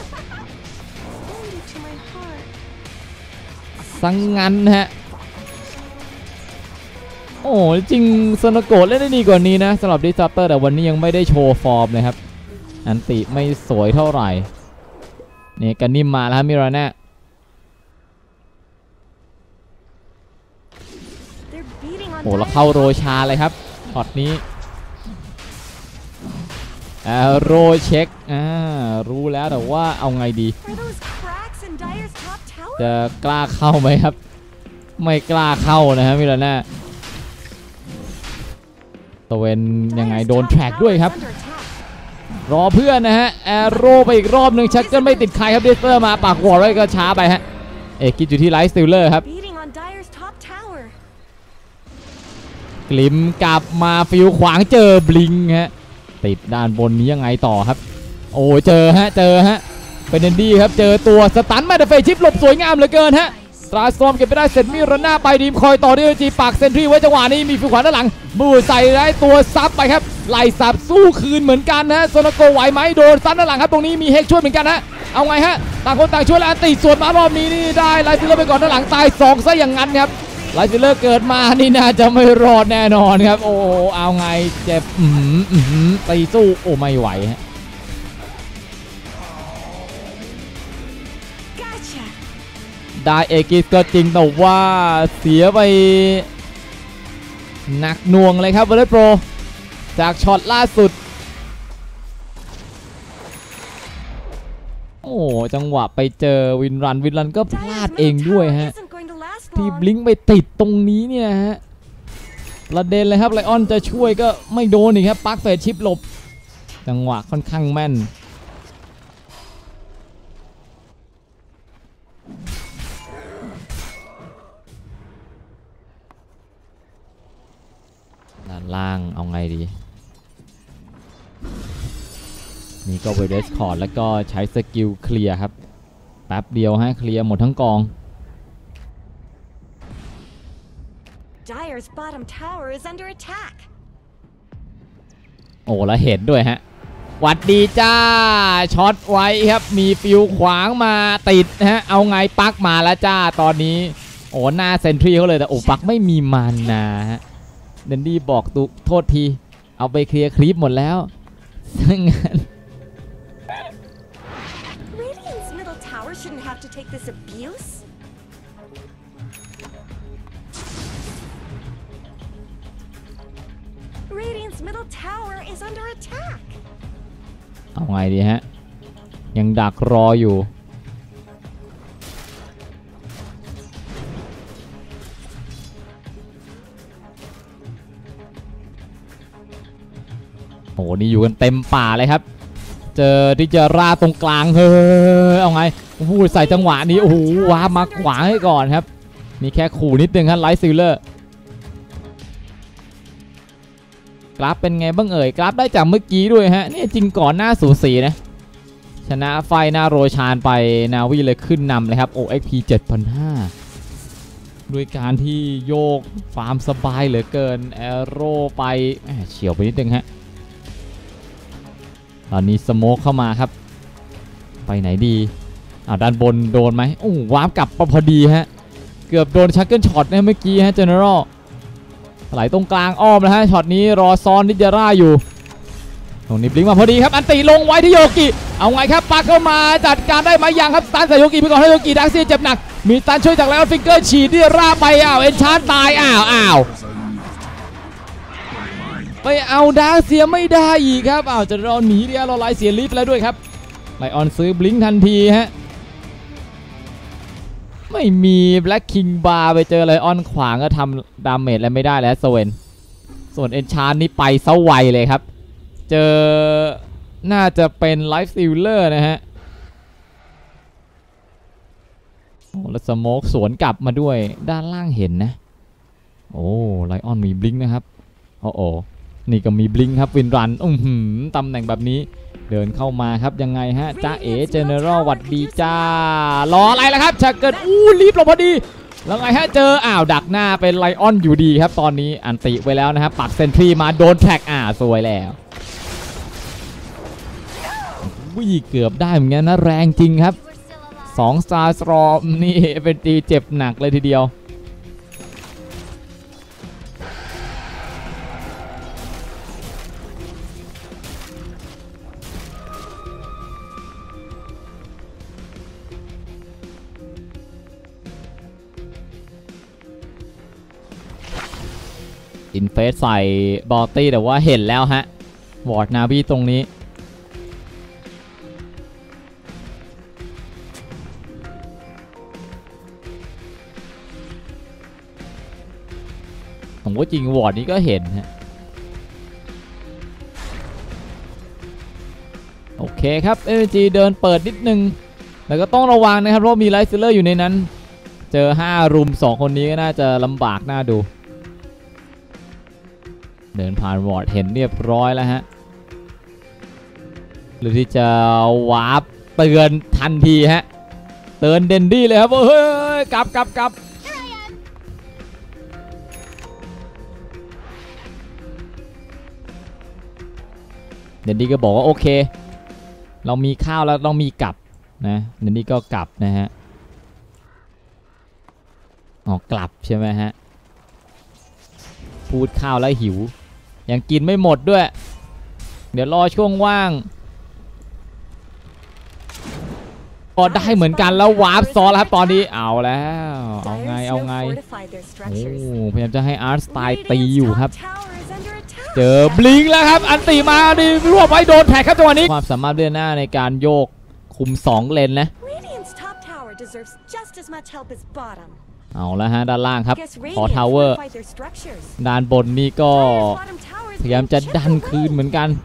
[SPEAKER 1] สังงันฮะโอ้จริงโซนโกะเล่นได้ดีกว่านี้นะสำหรับดิสซัปเตอร์แต่วันนี้ยังไม่ได้โชว์ฟอร์มเลยครับอันติไม่สวยเท่าไหร่นี่กันนิ่มมาแล้วมิราน่าโอ้แล้วเข้าโรชาเลยครับช็อตนี้แอโรเช็คอ่ารู้แล้วแต่ว่าเอาไงดีจะกล้าเข้าไหมครับไม่กล้าเข้านะฮะมิราน่าตัวเวนยังไงโดนแทร็กด้วยครับรอเพื่อนนะฮะแอโร่ไปอีกรอบหนึ่งชักจะไม่ติดใครครับเดสเตอร์มาปากวอร์ไว้ก็ช้าไปฮะเอกกินอยู่ที่ไลท์สติลเลอร์ครับกลิมกลับมาฟิวขวางเจอบลิงฮะติดด้านบนนี้ยังไงต่อครับโอ้เจอฮะเจอฮะเป็นเดนดี้ครับเจอตัวสตันมาแต่เฟชิปหลบสวยงามเหลือเกินฮะตราสตอมเก็บไปได้เสร็จมิราน่าไปดีมคอยต่อด้วยจีปากเซนทรีไว้จังหวะนี้มีฟิวขวาด้านหลังบูใส่ได้ตัวซับไปครับไล่ซับสู้คืนเหมือนกันนะโซนาโกไหวไหมโดนซัดด้านหลังครับตรงนี้มีเฮกช่วยเหมือนกันฮะเอาไงฮะต่างคนต่างช่วยแล้วตีส่วนมารอบนี้นี่ได้ไลซิลเลอร์ไปก่อนด้านหลังตายสองซะอย่างนั้นครับไลซิลเลอร์เกิดมานี่น่าจะไม่รอดแน่นอนครับโอ้เอาไงเจ็บอืมอืมตีสู้โอ้ไม่ไหวฮะได้เอกิสก็จริงแต่ว่าเสียไปหนักหน่วงเลยครับวอลเลย์โปรจากช็อตล่าสุดโอ้จังหวะไปเจอวินรันวินรันก็พลาดเองด้วยฮะที่บลิงก์ไปติดตรงนี้เนี่ยฮะประเด็นเลยครับไลออนจะช่วยก็ไม่โดนอีกครับปักเฟสชิปหลบจังหวะค่อนข้างแม่นด้านล่างเอาไงดีนี่ก็เวเดสคอร์ดแล้วก็ใช้สกิลเคลียร์ครับแป๊บเดียวให้เคลียร์หมดทั้งกอง
[SPEAKER 2] Dire's bottom tower is under attack
[SPEAKER 1] โอ้แล้วเห็นด้วยฮะหวัดดีจ้าช็อตไว้ครับมีฟิวขวางมาติดฮะเอาไงปักมาแล้วจ้าตอนนี้โอ้หน้าเซนทรีเขาเลยแต่โอ้ปักไม่มีมันนะฮะเดนดี้บอกตุโทษทีเอาไปเคลียร์คลิปหมดแล้วงั้น
[SPEAKER 2] shouldn't have to take this abuse. Radiant's middle tower is under attack.
[SPEAKER 1] เอาไงดีฮะยังดักรออยู่โหนี่อยู่กันเต็มป่าเลยครับเจอที่จะราตรงกลางเฮ้ยเอาไงพูดใส่จังหวะนี้โอ้โหว้ามาขวางให้ก่อนครับมีแค่ขู่นิดนึงครับไลท์ซิลเลอร์กราฟเป็นไงบ้างเอ่ยกราฟได้จากเมื่อกี้ด้วยฮะนี่จริงก่อนหน้าสูสีนะชนะไฟหน้าโรชานไปนาวีเลยขึ้นนำเลยครับ โอ เอ็กซ์ พี เจ็ดพันห้าร้อยด้วยการที่โยกฟาร์มสบายเหลือเกินแอโร่ไปเฉียวไปนิดนึงฮะตอนนี้สโมกเข้ามาครับไปไหนดีอ่าด้านบนโดนไหมโอ้วาร์ปกลับพอดีฮะเกือบโดนชักเกิลช็อตเนี่ยเมื่อกี้ฮะเจเนอรัลไหลตรงกลางอ้อมแล้วฮะช็อตนี้รอซ้อนนิจาร่าอยู่ตรงนี้บลิงมาพอดีครับอันตีลงไว้ที่โยกิเอาไงครับปักเข้ามาจัดการได้ไหมยังครับสตันใส่โยกิไปก่อนให้โยกิดักซี่เจ็บหนักมีสตันช่วยจากแล้วฟิงเกอร์ฉีดนิจาร่าไปอ้าวเอ็นชาร์ตายอ้าวอ้าวไปเอาดาร์เซียไม่ได้อีกครับอ้าวจะรอหนีเดียวรอไลเสียลิฟแล้วด้วยครับไลออนซื้อบลิงทันทีฮะไม่มีแบล็กคิงบาร์ไปเจอไลออนขวางก็ทำดาเมจอะไรไม่ได้แล้วโซเวนส่วนเอนชานนี่ไปซะไวเลยครับเจอน่าจะเป็นไลฟ์ซิลเลอร์นะฮะโอ้แล้วสโมกสวนกลับมาด้วยด้านล่างเห็นนะโอ้ไลออนมีบลิงนะครับโอ้โอ้นี่ก็มีบลิงครับวินรันอือหือตำแหน่งแบบนี้เดินเข้ามาครับยังไงฮะจ้าเอ๋เจเนอรัลวัดดีจ้ารออะไรล่ะครับชักเกิดอู้รีบลงพอดีแล้วไงฮะเจออ้าวดักหน้าเป็นไลออนอยู่ดีครับตอนนี้อันติไว้แล้วนะครับปักเซนทรีมาโดนแท็กอ่าสวยแล้ววิ่งเกือบได้เหมือนกันนะแรงจริงครับสองสตาร์สตรอมนี่เป็นตีเจ็บหนักเลยทีเดียวอินเฟสใส่บอลตี้แต่ว่าเห็นแล้วฮะวอร์ดนาบีตรงนี้ผมว่าจริงวอร์ดนี้ก็เห็นฮะโอเคครับเอเจเดินเปิดนิดนึงแล้วก็ต้องระวังนะครับเพราะมีไลท์ซิลเลอร์อยู่ในนั้นเจอห้ารุมสองคนนี้ก็น่าจะลำบากน่าดูเดินผ่านวอร์ดเห็นเรียบร้อยแล้วฮะหรือที่จะวาร์ปเตือนทันทีฮะเตือนเดนดี้เลยครับเฮ้ยกลับกลับกลับเดนดี้ก็บอกว่าโอเคเรามีข้าวแล้วต้องมีกลับนะเดนดี้ก็กลับนะฮะอ๋อกลับใช่ไหมฮะพูดข้าวแล้วหิวยังกินไม่หมดด้วยเดี๋ยวรอช่วงว่างก็ได้เหมือนกันแล้ววาร์ปซอสแล้วครับตอนนี้เอาแล้วเอาไงเอาไงโอ้พยายามจะให้อาร์ตสไตล์ตีอยู่ครับเจอบลิงแล้วครับอันตีมาดิรวบไว้โดนแท็กครับจังหวะนี้ความสามารถเดือนหน้าในการโยกคุมสองเลนนะเอาแล้วฮะด้านล่างครับขอทาวเวอร์ด้านบนนี่ก็พยายามจะดันคืนเหมือนกัน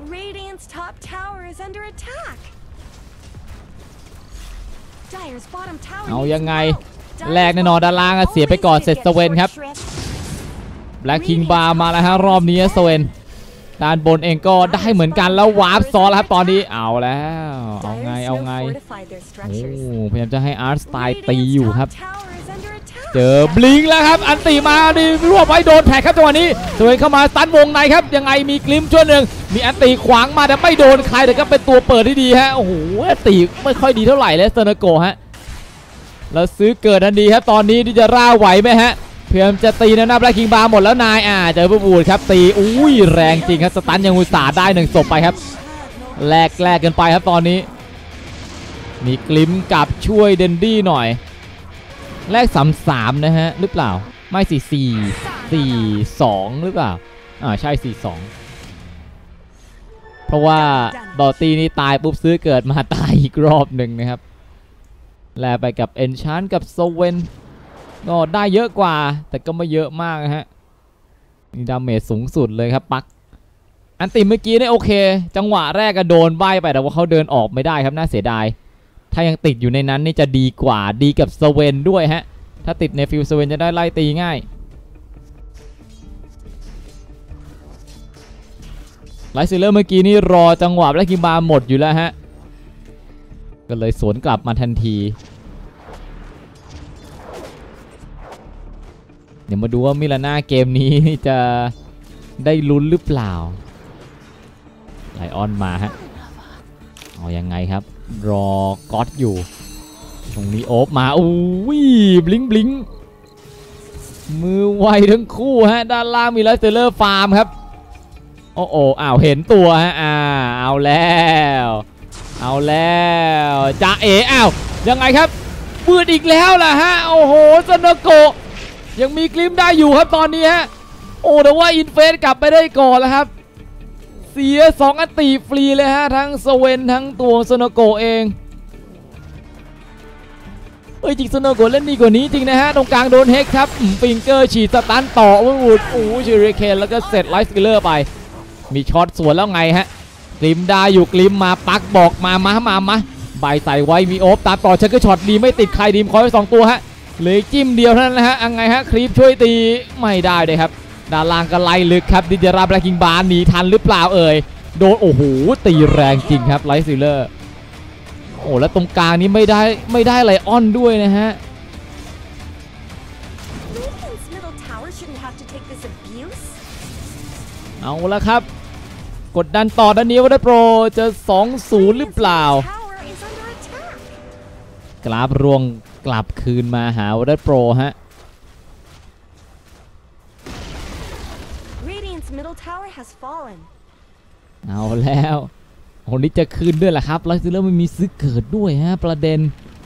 [SPEAKER 1] เอายังไงแรกแน่นอนด้านล่างเสียไปก่อนเสร็จสเวนครับแบล็กคิงบาร์มาแล้วฮะรอบนี้สเวนด้านบนเองก็ได้เหมือนกันแล้ววาร์ปซอสแล้วครับตอนนี้เอาแล้วเอาไงเอาไงโอ้พยายามจะให้อาร์ตสไตล์ตีอยู่ครับเจอบลิงแล้วครับอันตีมาดิรวบไว้โดนแท็กครับจังหวะนี้สวยเข้ามาตันวงในครับยังไงมีกลิมช่วงหนึ่งมีอันตีขวางมาแต่ไม่โดนใครแต่ก็เป็นตัวเปิดที่ดีฮะโอ้โหตีไม่ค่อยดีเท่าไหร่เลยเซอร์เนโกฮะแล้วซื้อเกิดทันทีครับตอนนี้ที่จะร่าไหวไหมฮะเพื่อจะตีนะนะแบล็คคิงบาร์หมดแล้วนายอ่าเจอผู้บูดครับตีอุ้ยแรงจริงครับสตันยังอุตส่าห์ได้หนึ่งศพไปครับแลกแลกกันไปครับตอนนี้มีกลิมกับช่วยเดนดี้หน่อยแลกสามสามนะฮะหรือเปล่าไม่สี่สี่สี่สองหรือเปล่าอ่าใช่สี่สองเพราะว่าดอตตี้นี่ตายปุ๊บซื้อเกิดมาตายอีกรอบหนึ่งนะครับแลกไปกับเอนชานกับโซเวนก็ได้เยอะกว่าแต่ก็ไม่เยอะมากนะฮะนี่ดาเมจสูงสุดเลยครับปักอันติเมื่อกี้นี่โอเคจังหวะแรกก็โดนใบไปแต่ว่าเขาเดินออกไม่ได้ครับน่าเสียดายถ้ายังติดอยู่ในนั้นนี่จะดีกว่าดีกับโซเวนด้วยฮะถ้าติดในฟิลโซเวนจะได้ไล่ตีง่ายไลท์ซิลเลอร์เมื่อกี้นี่รอจังหวะและกิมบาหมดอยู่แล้วฮะก็เลยสวนกลับมาทันทีเดี๋ยวมาดูว่ามิลาน่าเกมนี้จะได้ลุ้นหรือเปล่าไลออนมาฮะเอายังไงครับรอก๊อตอยู่ตรงนี้โอ๊บมาอู้ยบลิงบลิงมือไวทั้งคู่ฮะด้านล่างมีไลท์ซิลเลอร์ฟาร์มครับโอ้โหอ้าวเห็นตัวฮะอ่าเอาแล้วเอาแล้วจ่าเอ๋อ้าวยังไงครับมืดอีกแล้วล่ะฮะโอ้โหซานโกะยังมีกลิมได้อยู่ครับตอนนี้ฮะโอ้แต่ว่าอินเฟสกลับไปได้ก่อนแล้วครับเสียสองอันตีฟรีเลยฮะทั้งสเวนทั้งตัวซานโกะเองเอ้ยจริงซานโกะเล่นดีกว่านี้จริงนะฮะตรงกลางโดนเฮกครับฟิงเกอร์ฉีดสตันต่อวูดโอ้ชิริเคนแล้วก็เสร็จไลท์สกิลเลอร์ไปมีช็อตสวนแล้วไงฮะกลิมได้อยู่กลิมมาปักบอกมามามามาใบใส่ไว้มีโอ๊บตามต่อเช็คช็อตดีไม่ติดใครดีมคอยไว้สองตัวฮะเลยจิ้มเดียวเท่านั้นนะฮะยังไงฮะครีปช่วยตีไม่ได้เลยครับด้านล่างก็ไล่ลึกครับดิจาราแบล็กกิงบาร์หนีทันหรือเปล่าเอ่ยโดนโอ้โหตีแรงจริงครับไลท์ซิลเลอร์โอ้แล้วตรงกลางนี้ไม่ได้ไม่ได้ไลออนด้วยนะฮะเอาละครับกดดันต่อด้านนี้ว่าได้โปรจะ สองศูนย์ หรือเปล่ากราฟรวงกลับคืนมาหาวอร์โปรฮะเอาแล้วคนนี้จะคืนด้วยแหละครับไลท์ซิลเลอร์ไม่มีซื้อเกิดด้วยฮะประเด็น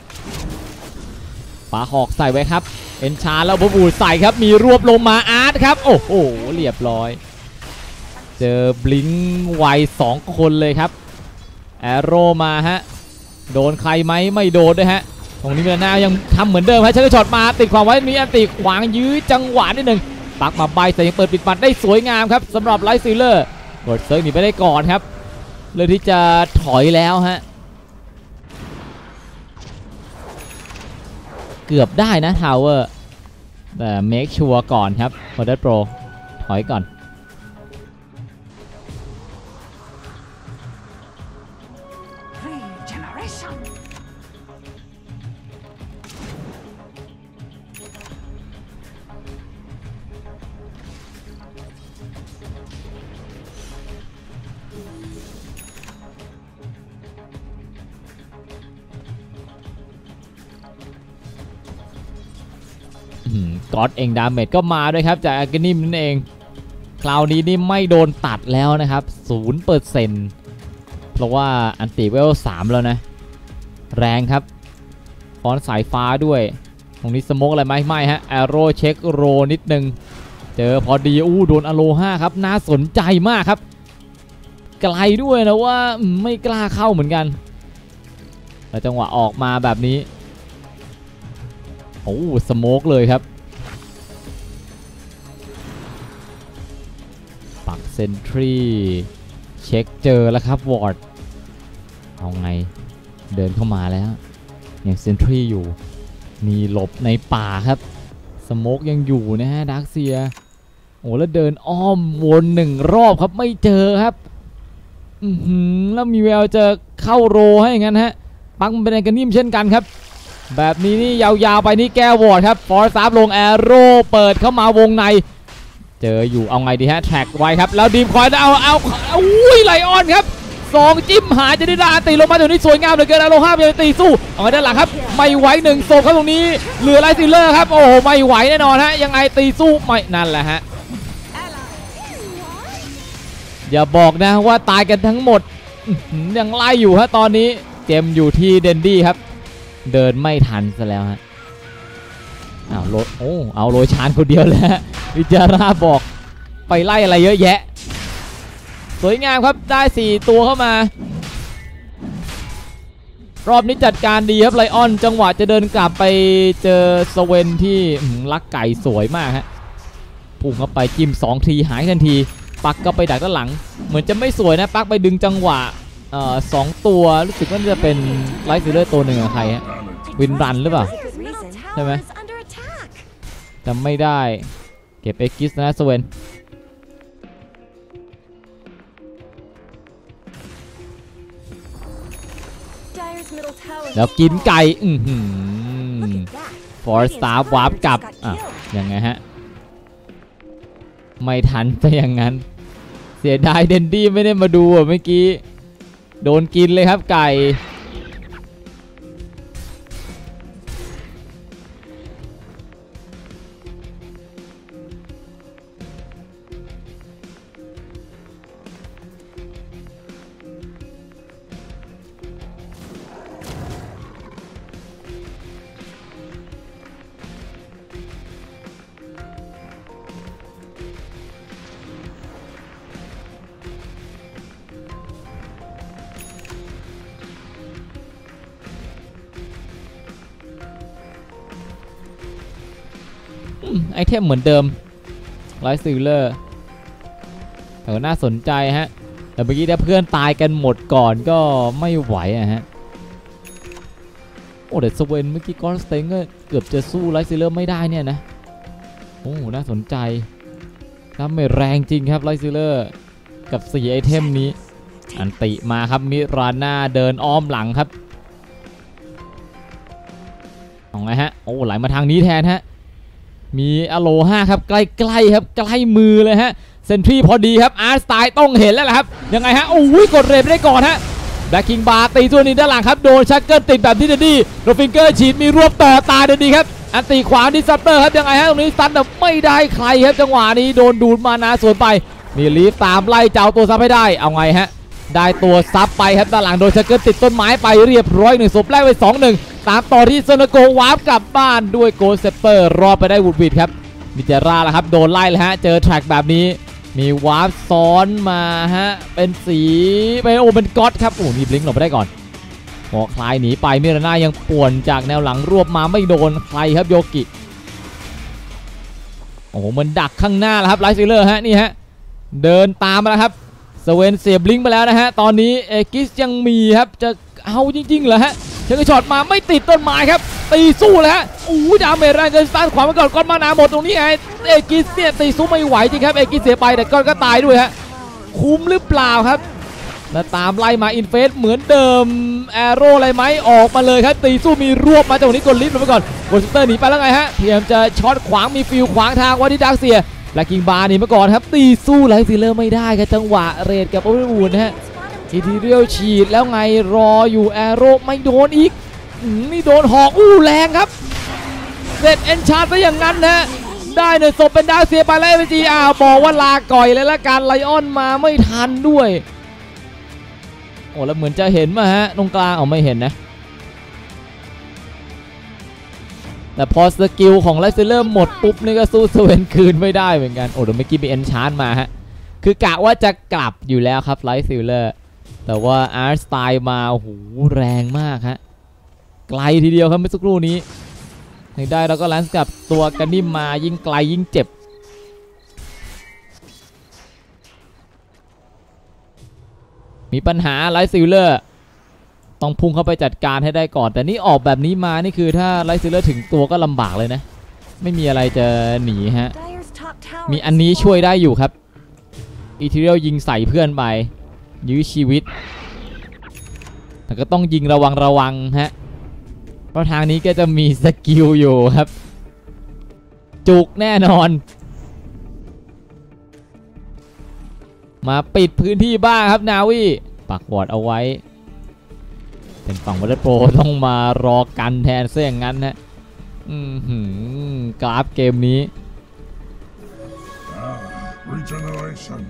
[SPEAKER 1] ปาหอกใส่ไว้ครับเอ็นชาแล้วบูบูใส่ครับมีรวบลงมาอาร์ตครับโอ้โหเรียบร้อยเจอบลิงไวสองคนเลยครับแอโร่มาฮะโดนใครไหมไม่โดนด้วยฮะตรงนี้มิลาน่ายังทำเหมือนเดิมฮะเช็คช็อตมาติดความไว้มีอันติขวางยื้อจังหวะนิดหนึ่งปักมาใบแต่ยังเปิดปิดบัตรได้สวยงามครับสำหรับไลท์ซิลเลอร์กดเซิร์ฟหนีไปได้ก่อนครับเลยที่จะถอยแล้วฮะเกือบได้นะทาวเวอร์แต่เมคชัวร์ก่อนครับโคเดโปรถอยก่อนก๊อตเองดาเมจก็มาด้วยครับจากอาร์เกนิมนั่นเองคราวนี้นี่ไม่โดนตัดแล้วนะครับ ศูนย์เปอร์เซ็นต์ เพราะว่าอันติเวลสามแล้วนะแรงครับฟอนต์สายฟ้าด้วยตรงนี้สโมกอะไรไหมไม่ฮะแอโร่เช็คโรนิดนึงเจอพอดีอู้โดนอโลห้าครับน่าสนใจมากครับไกลด้วยนะว่าไม่กล้าเข้าเหมือนกันแล้วจังหวะออกมาแบบนี้โอ้สโมกเลยครับปักเซนทรีเช็คเจอแล้วครับวอร์ดเอาไงเดินเข้ามาแล้วยังเซนทรีอยู่มีหลบในป่าครับสโมกยังอยู่นะฮะดาร์คเซียโอ้แล้วเดินอ้อมวนหนึ่งรอบครับไม่เจอครับอือหือแล้วมีแววจะเข้าโรให้อย่างนั้นฮะปักมันเป็นกันนิ่มเช่นกันครับแบบนี้นี่ยาวๆไปนี่แก้วอร์ดครับฟอร์ซับลงแอโร่เปิดเข้ามาวงในเจออยู่เอาไงดีฮะแท็กไว้ครับแล้วดีมคอยเอาเอาอุ้ยไลออนครับสองจิ้มหาจะได้ดาตีลงมาตรงนี้สวยงามเหลือเกินอโลห้าไปตีสู้เอาไว้ด้านหลังครับไม่ไหวหนึ่งโซเข้าตรงนี้เหลือไลท์ซิลเลอร์ครับโอ้ไม่ไหวแน่นอนฮะยังไงตีสู้ไม่นั่นแหละฮะอย่าบอกนะว่าตายกันทั้งหมดยังไล่อยู่ฮะตอนนี้เจมอยู่ที่เดนดี้ครับเดินไม่ทันซะแล้วฮะเอาโรโอ้เอาโรชานคนเดียวแล้ววิจาราบอกไปไล่อะไรเยอะแยะสวยงามครับได้สี่ตัวเข้ามารอบนี้จัดการดีครับไลออนจังหวะจะเดินกลับไปเจอสเวนที่ลักไก่สวยมากฮะพุ่งเข้าไปจิ้มสองทีหายทันทีปักก็ไปดักด้านหลังเหมือนจะไม่สวยนะปักไปดึงจังหวะเอ่อสองตัวรู้สึกว่าจะเป็นไลท์ซิลเลอร์ตัวหนึ่งกับใครฮะวินรันหรือเปล่าใช่ไหมจำไม่ได้เก็บเอ็กกิสนะสเวนแล้วกินไก่อือหือฟอร์สตาร์วาร์ปกลับอ่ะยังไงฮะไม่ทันซะอย่างนั้นเสียดายเดนดี้ไม่ได้มาดูอ่ะเมื่อกี้โดนกินเลยครับไก่ไอเทมเหมือนเดิมไลท์ซิลเลอร์แต่น่าสนใจฮะแต่เมื่อกี้ถ้าเพื่อนตายกันหมดก่อนก็ไม่ไหวอะฮะโอ้เดี๋ยวสเวนเมื่อกี้กอนสเตงเกือบจะสู้ไลท์ซิลเลอร์ไม่ได้เนี่ยนะโอ้น่าสนใจทำไม่แรงจริงครับไลท์ซิลเลอร์กับสี่ไอเทมนี้อันติมาครับมิราน่าเดินอ้อมหลังครับเอาไงฮะโอ้ไหลมาทางนี้แทนฮะมีอโลห้าครับใกล้ๆครับใกล้มือเลยฮะเซนทรีพอดีครับอาร์สไตล์ต้องเห็นแล้วล่ะครับยังไงฮะโอ้ยกดเรทได้ก่อนฮะแบ็คคิงบาร์ตีตัวนี้ด้านหลังครับโดนชักเกิลติดแบบที่เดนดี้โรฟิงเกอร์ฉีดมีรวบต่อตาเดนดี้ครับอันตีขวาดิซัปเตอร์ครับยังไงฮะตรงนี้ซันแต่ไม่ได้ใครครับจังหวะนี้โดนดูดมานาสวนไปมีลีฟตามไล่เจ้าตัวซับให้ได้เอาไงฮะได้ตัวซับไปครับด้านหลังโดนชักเกิลติดต้นไม้ไปเรียบร้อยหนึ่งศพแรกไปสองหนึ่งตามต่อที่โซนาโกวาร์ปกลับบ้านด้วยโกลเซปเปอร์รอดไปได้วูดวิดครับมิเจราแล้วครับโดนไล่เลยฮะเจอแทร็กแบบนี้มีวาร์ปซ้อนมาฮะเป็นสีไปโอเป็นก๊อตครับโอ้มีบลิงก์หลบไปได้ก่อนพอคลายหนีไปมิราน่ายังป่วนจากแนวหลังรวบมาไม่โดนใครครับโยกิโอ้โหมันดักข้างหน้าแล้วครับไลท์ซิลเลอร์ฮะนี่ฮะเดินตามมาแล้วครับสเวนเสียบลิงก์ไปแล้วนะฮะตอนนี้เอกิสยังมีครับจะเอาจริงๆเหรอฮะเชคช็อตมาไม่ติดต้นไม้ครับตีสู้เลยฮะอู้ดาเมจแรงเกินสตาร์ทขวามาก่อนก้อนมานาหมดตรงนี้ไงเอกิสเนี่ยตีสู้ไม่ไหวจริงครับเอกิสเสียไปแต่ก้อนก็ตายด้วยฮะคุ้มหรือเปล่าครับแล้วตามไล่มาอินเฟสเหมือนเดิมแอโร่อะไรไหมออกมาเลยครับตีสู้มีรวบมาจากตรงนี้กดลิฟต์ลงไปก่อนกดสเตอร์หนีไปแล้วไงฮะพยายามจะช็อตขวางมีฟิลขวางทางว่าที่ดาร์คเซียและกิงบาร์หนีมาก่อนครับตีสู้ไลท์ซิลเลอร์ไม่ได้ครับจังหวะเรดกับโอเวอร์วูดนะฮะทีทีเรียวฉีดแล้วไงรออยู่แอโร่ไม่โดนอีกนี่โดนหอกอู้แรงครับเสร็จเอนชาร์ซะอย่างนั้นนะได้หนึ่งศพเป็นดาวเซียไปแล้วเอจีอาบอกว่าลาก่อยเลยละกันไลออนมาไม่ทันด้วยโอ้แล้วเหมือนจะเห็นมาฮะตรงกลางเอาไม่เห็นนะแต่พอสกิลของไลท์ซิลเลอร์หมดปุ๊บนี่ก็สู้สเวนคืนไม่ได้เหมือนกันโอ้เดี๋ยวเมื่อกี้มีเอนชาร์มาฮะคือกะว่าจะกลับอยู่แล้วครับไลท์ซิลเลอร์แต่ว่าอาร์สไตล์มาโอ้โหแรงมากฮะไกลทีเดียวครับเมื่อสักครู่นี้ได้แล้วก็แลนส์กับตัวกันนิ่มมายิ่งไกลยิ่งเจ็บมีปัญหาไลท์ซิลเลอร์ต้องพุ่งเข้าไปจัดการให้ได้ก่อนแต่นี่ออกแบบนี้มานี่คือถ้าไลท์ซิลเลอร์ถึงตัวก็ลำบากเลยนะไม่มีอะไรจะหนีฮะมีอันนี้ช่วยได้อยู่ครับอีทีเรียลยิงใส่เพื่อนไปยื้อชีวิตแต่ก็ต้องยิงระวังระวังฮะเพราะทางนี้ก็จะมีสกิลอยู่ครับจุกแน่นอนมาปิดพื้นที่บ้างครับนาวีปักวอร์ดเอาไว้เป็นฝั่งวอเตอร์โปรต้องมารอกันแทนเสียอย่างนั้นฮะอืมหืมกราฟเกมนี้
[SPEAKER 3] Regeneration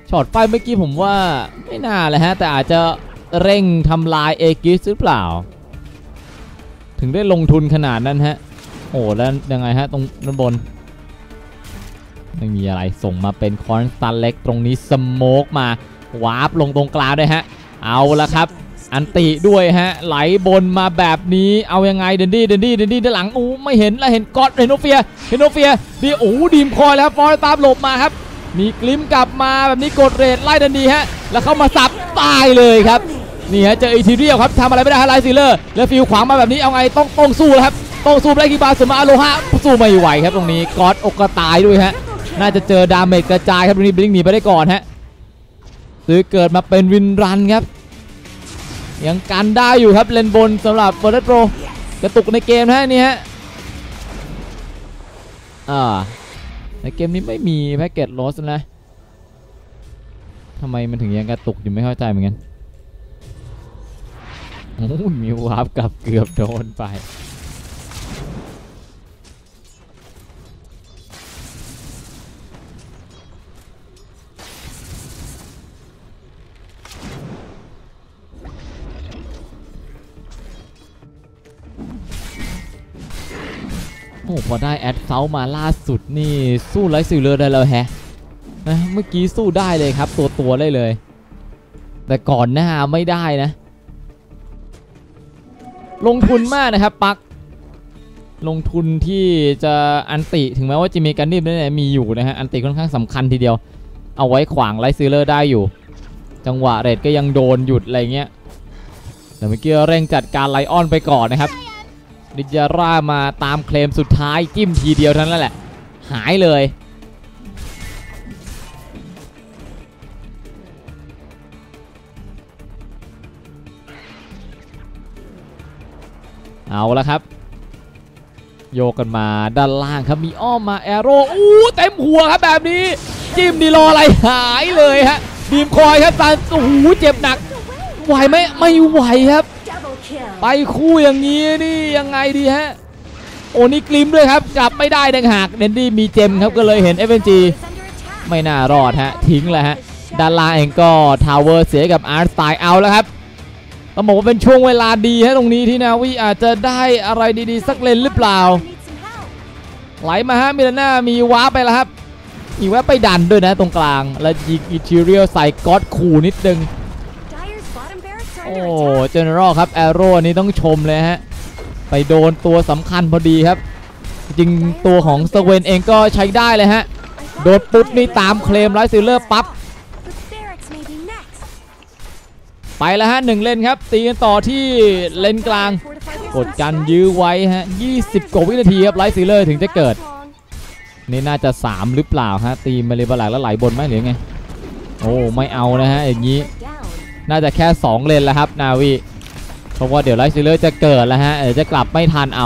[SPEAKER 1] ช็อตไฟเมื่อกี้ผมว่าไม่น่าเลยฮะแต่อาจจะเร่งทำลายเอกิสหรือเปล่าถึงได้ลงทุนขนาดนั้นฮะโอ้แล้วยังไงฮะตรงด้านบนไม่มีอะไรส่งมาเป็นคอนสตันเล็กตรงนี้สโมกมาวาร์ปลงตรงกลางด้วยฮะเอาละครับอันติด้วยฮะไหลบนมาแบบนี้เอายังไงเดนดี้เดนดี้เดนดี้ด้านหลังอู้ไม่เห็นแล้วเห็นก๊อตเฮโนเฟียเฮโนเฟียดีโอ้ดีมคอยแล้วฟอร์ตามหลบมาครับมีกลิมกลับมาแบบนี้กดเรทไล่ดันดีฮะแล้วเข้ามาสับตายเลยครับนี่ฮะเจออีทีเรียลครับทำอะไรไม่ได้ฮะไลซิลเลอร์แล้วฟิวขวางมาแบบนี้เอาไงต้องต้องสู้แล้วครับต้องสู้ไล่กีบาสมาอโลฮะสู้ไม่ไหวครับตรงนี้ก๊อตอกก็ตายด้วยฮะน่าจะเจอดาเมจกระจายครับตรงนี้บลิงหนีไปได้ก่อนฮะซื้อเกิดมาเป็นวินรันครับยังกันได้อยู่ครับเลนบนสำหรับเฟิร์สโปรกระตุกในเกมนะนี่ฮะอ่าในเกมนี้ไม่มีแพ็กเกจลอสนะทำไมมันถึงยังกระตุกอยู่ไม่เข้าใจเหมือนกันโอ้มีวาร์ปกับเกือบโดนไปโอ้พอได้แอดเซามาล่าสุดนี่สู้ไลซิลเลอร์ได้แล้วแฮะนะเมื่อกี้สู้ได้เลยครับตัวตัวได้เลยแต่ก่อนหน้าไม่ได้นะลงทุนมากนะครับปักลงทุนที่จะอันติถึงแม้ว่าจะมีการดิบเนี่ยมีอยู่นะฮะอันติค่อนข้างสำคัญทีเดียวเอาไว้ขวางไลซิลเลอร์ได้อยู่จังหวะเรดก็ยังโดนหยุดอะไรเงี้ยแต่เมื่อกี้เร่งจัดการไลออนไปก่อนนะครับดิจาร่ามาตามเคลมสุดท้ายจิ้มทีเดียวเท่านั้นแหละหายเลยเอาละครับโยกกันมาด้านล่างครับมีอ้อมมาแอโร่อู้เต็มหัวครับแบบนี้จิ้มดีรออะไรหายเลยฮะบีมคอยครับตาโอ้โหเจ็บหนักไหวไหมไม่ไหวครับไปคู่อย่างนี้นี่ยังไงดีฮะโอ้นี่กลิมด้วยครับกลับไม่ได้ดังหากเดนดี้มีเจมครับก็เลยเห็น เอฟ เอ็น จี ไม่น่ารอดฮะทิ้งเลยฮะด้านล่างเองก็ทาวเวอร์เสียกับอาร์ตสไตล์เอาแล้วครับต้องบอกว่าเป็นช่วงเวลาดีฮะตรงนี้ที่นาวีอาจจะได้อะไรดีๆสักเลนหรือเปล่าไหลมาฮะมิลาน่ามีว้าไปแล้วครับอีกแวะไปดันด้วยนะตรงกลางแล้วยิงอิทิเรียลใส่ก๊อตขู่นิดนึงโอ้เจเนอรัลครับแอโร่นี้ต้องชมเลยฮะไปโดนตัวสำคัญพอดีครับจริงตัวของสเวนเองก็ใช้ได้เลยฮะโดนปุ๊บนี่ตามเคลมไลซิลเลอร์ปั๊บไปแล้วฮะหนึ่งเลนครับตีกันต่อที่เลนกลางกดกันยื้อไว้ฮะยี่สิบกว่าวินาทีครับไลซิลเลอร์ถึงจะเกิดนี่น่าจะสามหรือเปล่าฮะตีมาเลยบาหลักแล้วไหลบนไหมหรือไงโอ้ไม่เอานะฮะอย่างนี้น่าจะแค่สองเลนแล้วครับนาวีเพราะว่าเดี๋ยวไลซิลเลอร์จะเกิดแล้วฮะเดี๋ยวจะกลับไม่ทันเอา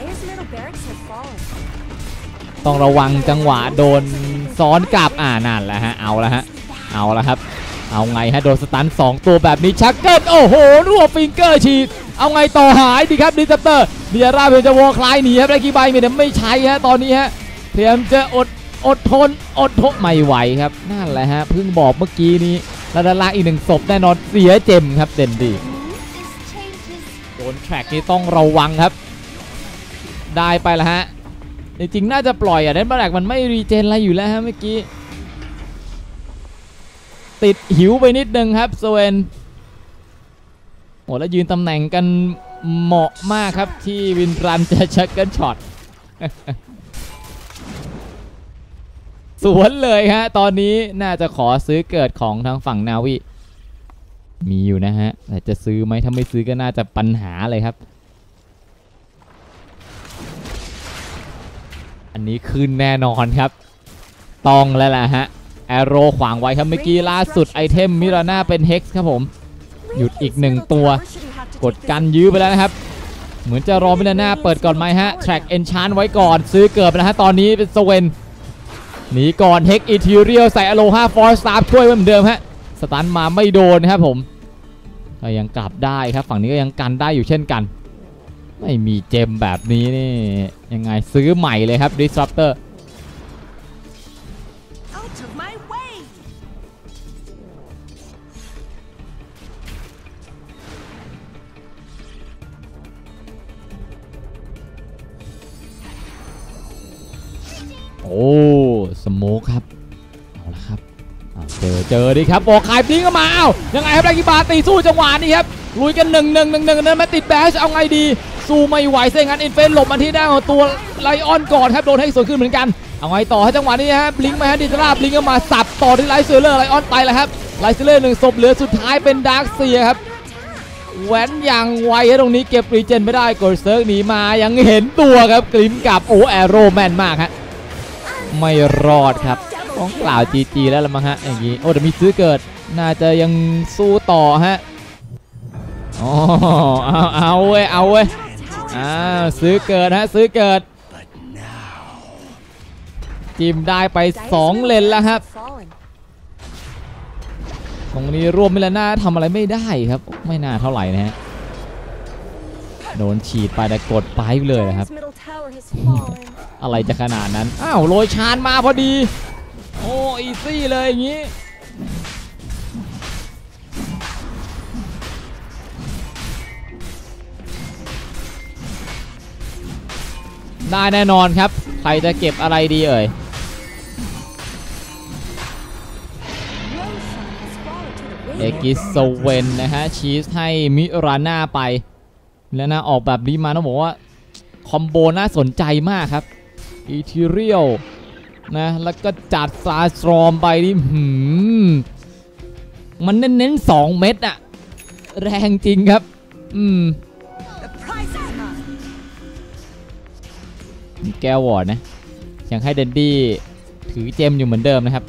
[SPEAKER 1] ต้องระวังจังหวะโดนซ้อนกลับอ่านั่นแหละฮะเอาละฮะเอาละครับเอาไงฮะโดนสตันสองตัวแบบนี้ชักเกิลโอ้โหรวบฟิงเกอร์ฉีดเอาไงต่อหายดีครับดิซัปเตอร์เดียร่าเพียงจะวอลคลายหนีครับไลกี้ใบไม่ได้ไม่ใช้ฮะตอนนี้ฮะพยายามจะอดอดทนอดทนไม่ไหวครับนั่นแหละฮะเพิ่งบอกเมื่อกี้นี้แล้วด้านล่างอีกหนึ่งศพแน่นอนเสียเจมครับเด่นดีโดนแทร็กนี่ต้องระวังครับได้ไปแล้วฮะจริงๆน่าจะปล่อยอ่ะเดนบาแรกมันไม่รีเจนอะไรอยู่แล้วฮะเมื่อกี้ติดหิวไปนิดนึงครับโซเวนโอ้แล้วยืนตำแหน่งกันเหมาะมากครับที่วินรันจะชักกันช็อต สวนเลยฮะตอนนี้น่าจะขอซื้อเกิดของทางฝั่งนาวีมีอยู่นะฮะแต่จะซื้อไหมถ้าไม่ซื้อก็น่าจะปัญหาเลยครับอันนี้ขึ้นแน่นอนครับต้องแล้วแหละฮะแอโร่ขวางไว้ครับเมื่อกี้ล่าสุดไอเทมมิราน่าเป็นเฮกซ์ครับผมหยุดอีกหนึ่งตัวกดกันยื้อไปแล้วนะครับเหมือนจะรอมิราน่าเปิดก่อนไหมฮะแทร็กเอนชานไว้ก่อนซื้อเกิดไปแล้วฮะตอนนี้เป็นสเวนหนีก่อนเฮกอีทีเรียลใส่อโลฮาฟอร์สตาร์ช่วยเหมือนเดิมฮะสตันมาไม่โดนครับผมก็ยังกลับได้ครับฝั่งนี้ก็ยังกันได้อยู่เช่นกันไม่มีเจมแบบนี้นี่ยังไงซื้อใหม่เลยครับ Disruptor โอ้สโมกครับเอาละครับเจอเจอดิครับบอกขายพลิงก็มาอ้าวยังไงครับแรงกิบาตีสู้จังหวะนี้ครับลุยกันหนึ่งหนึ่งหนึ่งหนึ่งนั้นมาติดแบชเอาไงดีสู้ไม่ไหวเซงั้นอินเฟนหลบมาที่ด้านของตัวไลออนก่อนครับโดนให้สวนขึ้นเหมือนกันเอาไงต่อให้จังหวะนี้ฮะบลิงมาฮะดิจราบลิงก็มาสับต่อที่ไลเซอร์เลอร์ไลออนไปแล้วครับไลเซอร์เลอร์หนึ่งศพเหลือสุดท้ายเป็นดาร์คเซียครับแหวนอย่างไวตรงนี้เก็บรีเจนไม่ได้กดเซิร์กหนีมายังเห็นตัวครับกลิมกับโอแอโรแมนมากฮะไม่รอดครับต้องกล่าวจีจีแล้วละมั้งฮะอย่างนี้โอ้แต่มีซื้อเกิดน่าจะยังสู้ต่อฮะอ๋อเอาเอาเว้ยเอาเว้ยอ้าวซื้อเกิดฮะซื้อเกิดจิมได้ไปสองเลนแล้วครับตรงนี้รวมมิลาน่าทำอะไรไม่ได้ครับไม่น่าเท่าไหร่นะฮะโดนฉีดไปแต่กดไปเลยนะครับอะไรจะขนาดนั้นอ้าวโรยชานมาพอดีโอ้อีซี่เลยอย่างนี้ได้แน่นอนครับใครจะเก็บอะไรดีเอ่ยเอกิสเวนนะฮะชีสให้มิราน่าไปแล้วนะออกแบบนี้มาต้องบอกว่าคอมโบน่าสนใจมากครับอีทีเรียลนะแล้วก็จัดซาสตรอมไปนี่หืมมันเน้นๆสองเม็ดอะแรงจริงครับอืมแก้ววอร์ดนะยังให้เดนดี้ถือเจมอยู่เหมือนเดิมนะครับ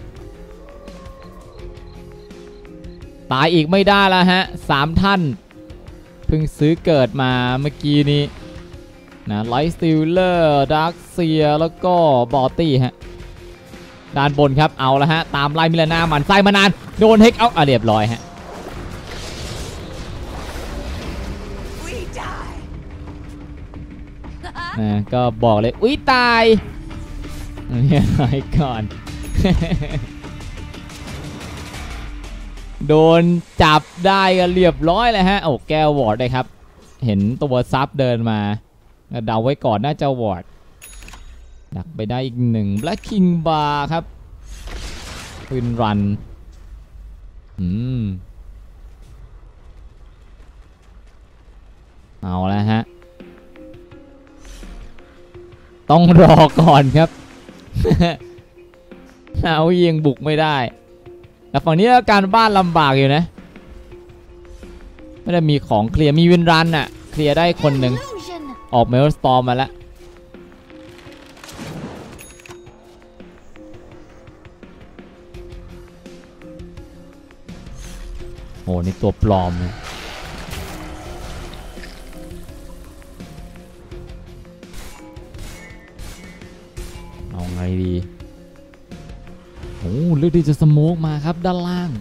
[SPEAKER 1] ตายอีกไม่ได้แล้วฮะสามท่านเพิ่งซื้อเกิดมาเมื่อกี้นี้นะไลท์สติลเลอร์ดาร์คเซียแล้วก็บอตตี้ฮะด้านบนครับเอาละฮะตามไล่มิลาน่ามันไส้มานานโดนเฮกเอาอ่ะเรียบร้อยฮะนะก็บอกเลยอุ้ยตายเรียบร้อยก่อน โดนจับได้กันเรียบร้อยเลยฮะโอ้แก้ววอร์ดเลยครับเห็นตัวซับเดินมาเดาไว้ก่อนน่าจะวอร์ดดักไปได้อีกหนึ่งแบล็คคิงบาร์ครับปืนรันอืมเอาแล้วฮะต้องรอก่อนครับ เอายิงบุกไม่ได้แต่ฝั่งนี้การบ้านลำบากอยู่นะไม่ได้มีของเคลียร์มีวินรันอะเคลียร์ได้คนหนึ่งออกเมลสตอร์มมาแล้วโอ้นี่ตัวปลอมนะเอาไงดีโอ้เลือกที่จะสโมกมาครับด้านล่าง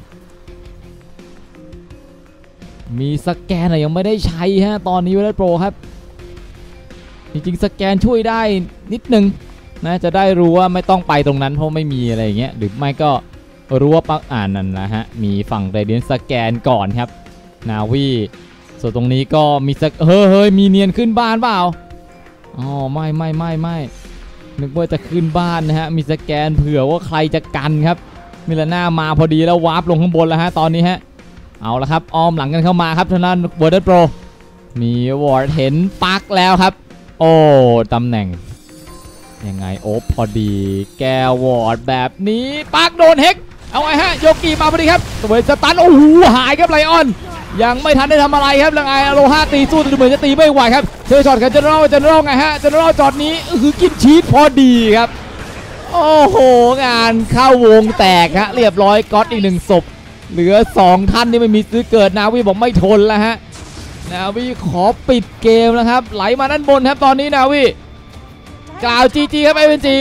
[SPEAKER 1] มีสแกนยังไม่ได้ใช้ฮะตอนนี้เวลาโปรครับจริงๆสแกนช่วยได้นิดนึงนะจะได้รู้ว่าไม่ต้องไปตรงนั้นเพราะไม่มีอะไรอย่างเงี้ยหรือไม่ก็รู้ว่าปักอ่านนั่นนะฮะมีฝั่งเรเดียนสแกนก่อนครับนาวีส่วนตรงนี้ก็มีสเฮ้ยเฮ้ยมีเนียนขึ้นบ้านเปล่าอ๋อไม่ไม่ไม่ไม่นึกว่าจะขึ้นบ้านนะฮะมีสแกนเผื่อว่าใครจะกันครับมิลาน่ามาพอดีแล้ววาร์ปลงข้างบนแล้วฮะตอนนี้ฮะเอาละครับอ้อมหลังกันเข้ามาครับทางด้านวอร์ดโปรมีวอร์ดเห็นปักแล้วครับโอ้ตำแหน่งยังไงโอ้พอดีแกวอร์ดแบบนี้ปักโดนเฮกเอาไงฮะโยกีมาพอดีครับตัวสตันโอ้โหหายครับไลออนยังไม่ทันได้ทำอะไรครับแล้วไงโลห้าตีสู้แต่ดูเหมือนจะตีไม่ไหวครับเจอช็อตกันเจนเนอรัลเจนเนอรัลไงฮะเจนเนอรัลจอดนี้คือกินชีสพอดีครับโอ้โหงานเข้าวงแตกฮะเรียบร้อยก๊อตอีกหนึ่งศพเหลือสองท่านที่ไม่มีซื้อเกิดนาวีบอกไม่ทนแล้วฮะนาวีขอปิดเกมนะครับไหลมาด้านบนครับตอนนี้นาวีกล่าวจีจีครับไอเวนจี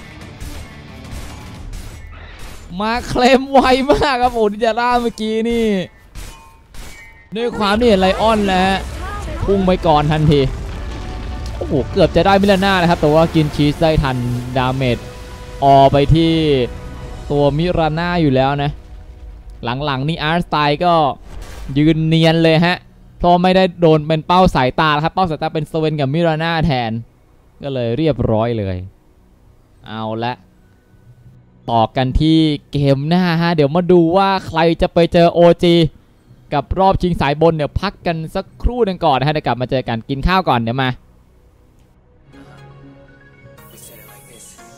[SPEAKER 1] มาเคลมไวมากครับโอ้ดิจาร่าเมื่อกี้นี่ด้วยความที่เห็นไลออนแล้วฮะพุ่งไปก่อนทันทีโอ้โหเกือบจะได้มิลาน่านะครับแต่ว่ากินชีสได้ทันดาเมจออไปที่ตัวมิราน่าอยู่แล้วนะหลังๆนี่อาร์สไตล์ก็ยืนเนียนเลยฮะเพราะไม่ได้โดนเป็นเป้าสายตาครับเป้าสายตาเป็นสเวนกับมิราน่าแทนก็เลยเรียบร้อยเลยเอาละต่อกันที่เกมหน้าฮะเดี๋ยวมาดูว่าใครจะไปเจอ โอ จี กับรอบชิงสายบนเดี๋ยวพักกันสักครู่หนึ่งก่อนนะฮะเดี๋ยวกลับมาเจอกันกินข้าวก่อนเดี๋ยวมา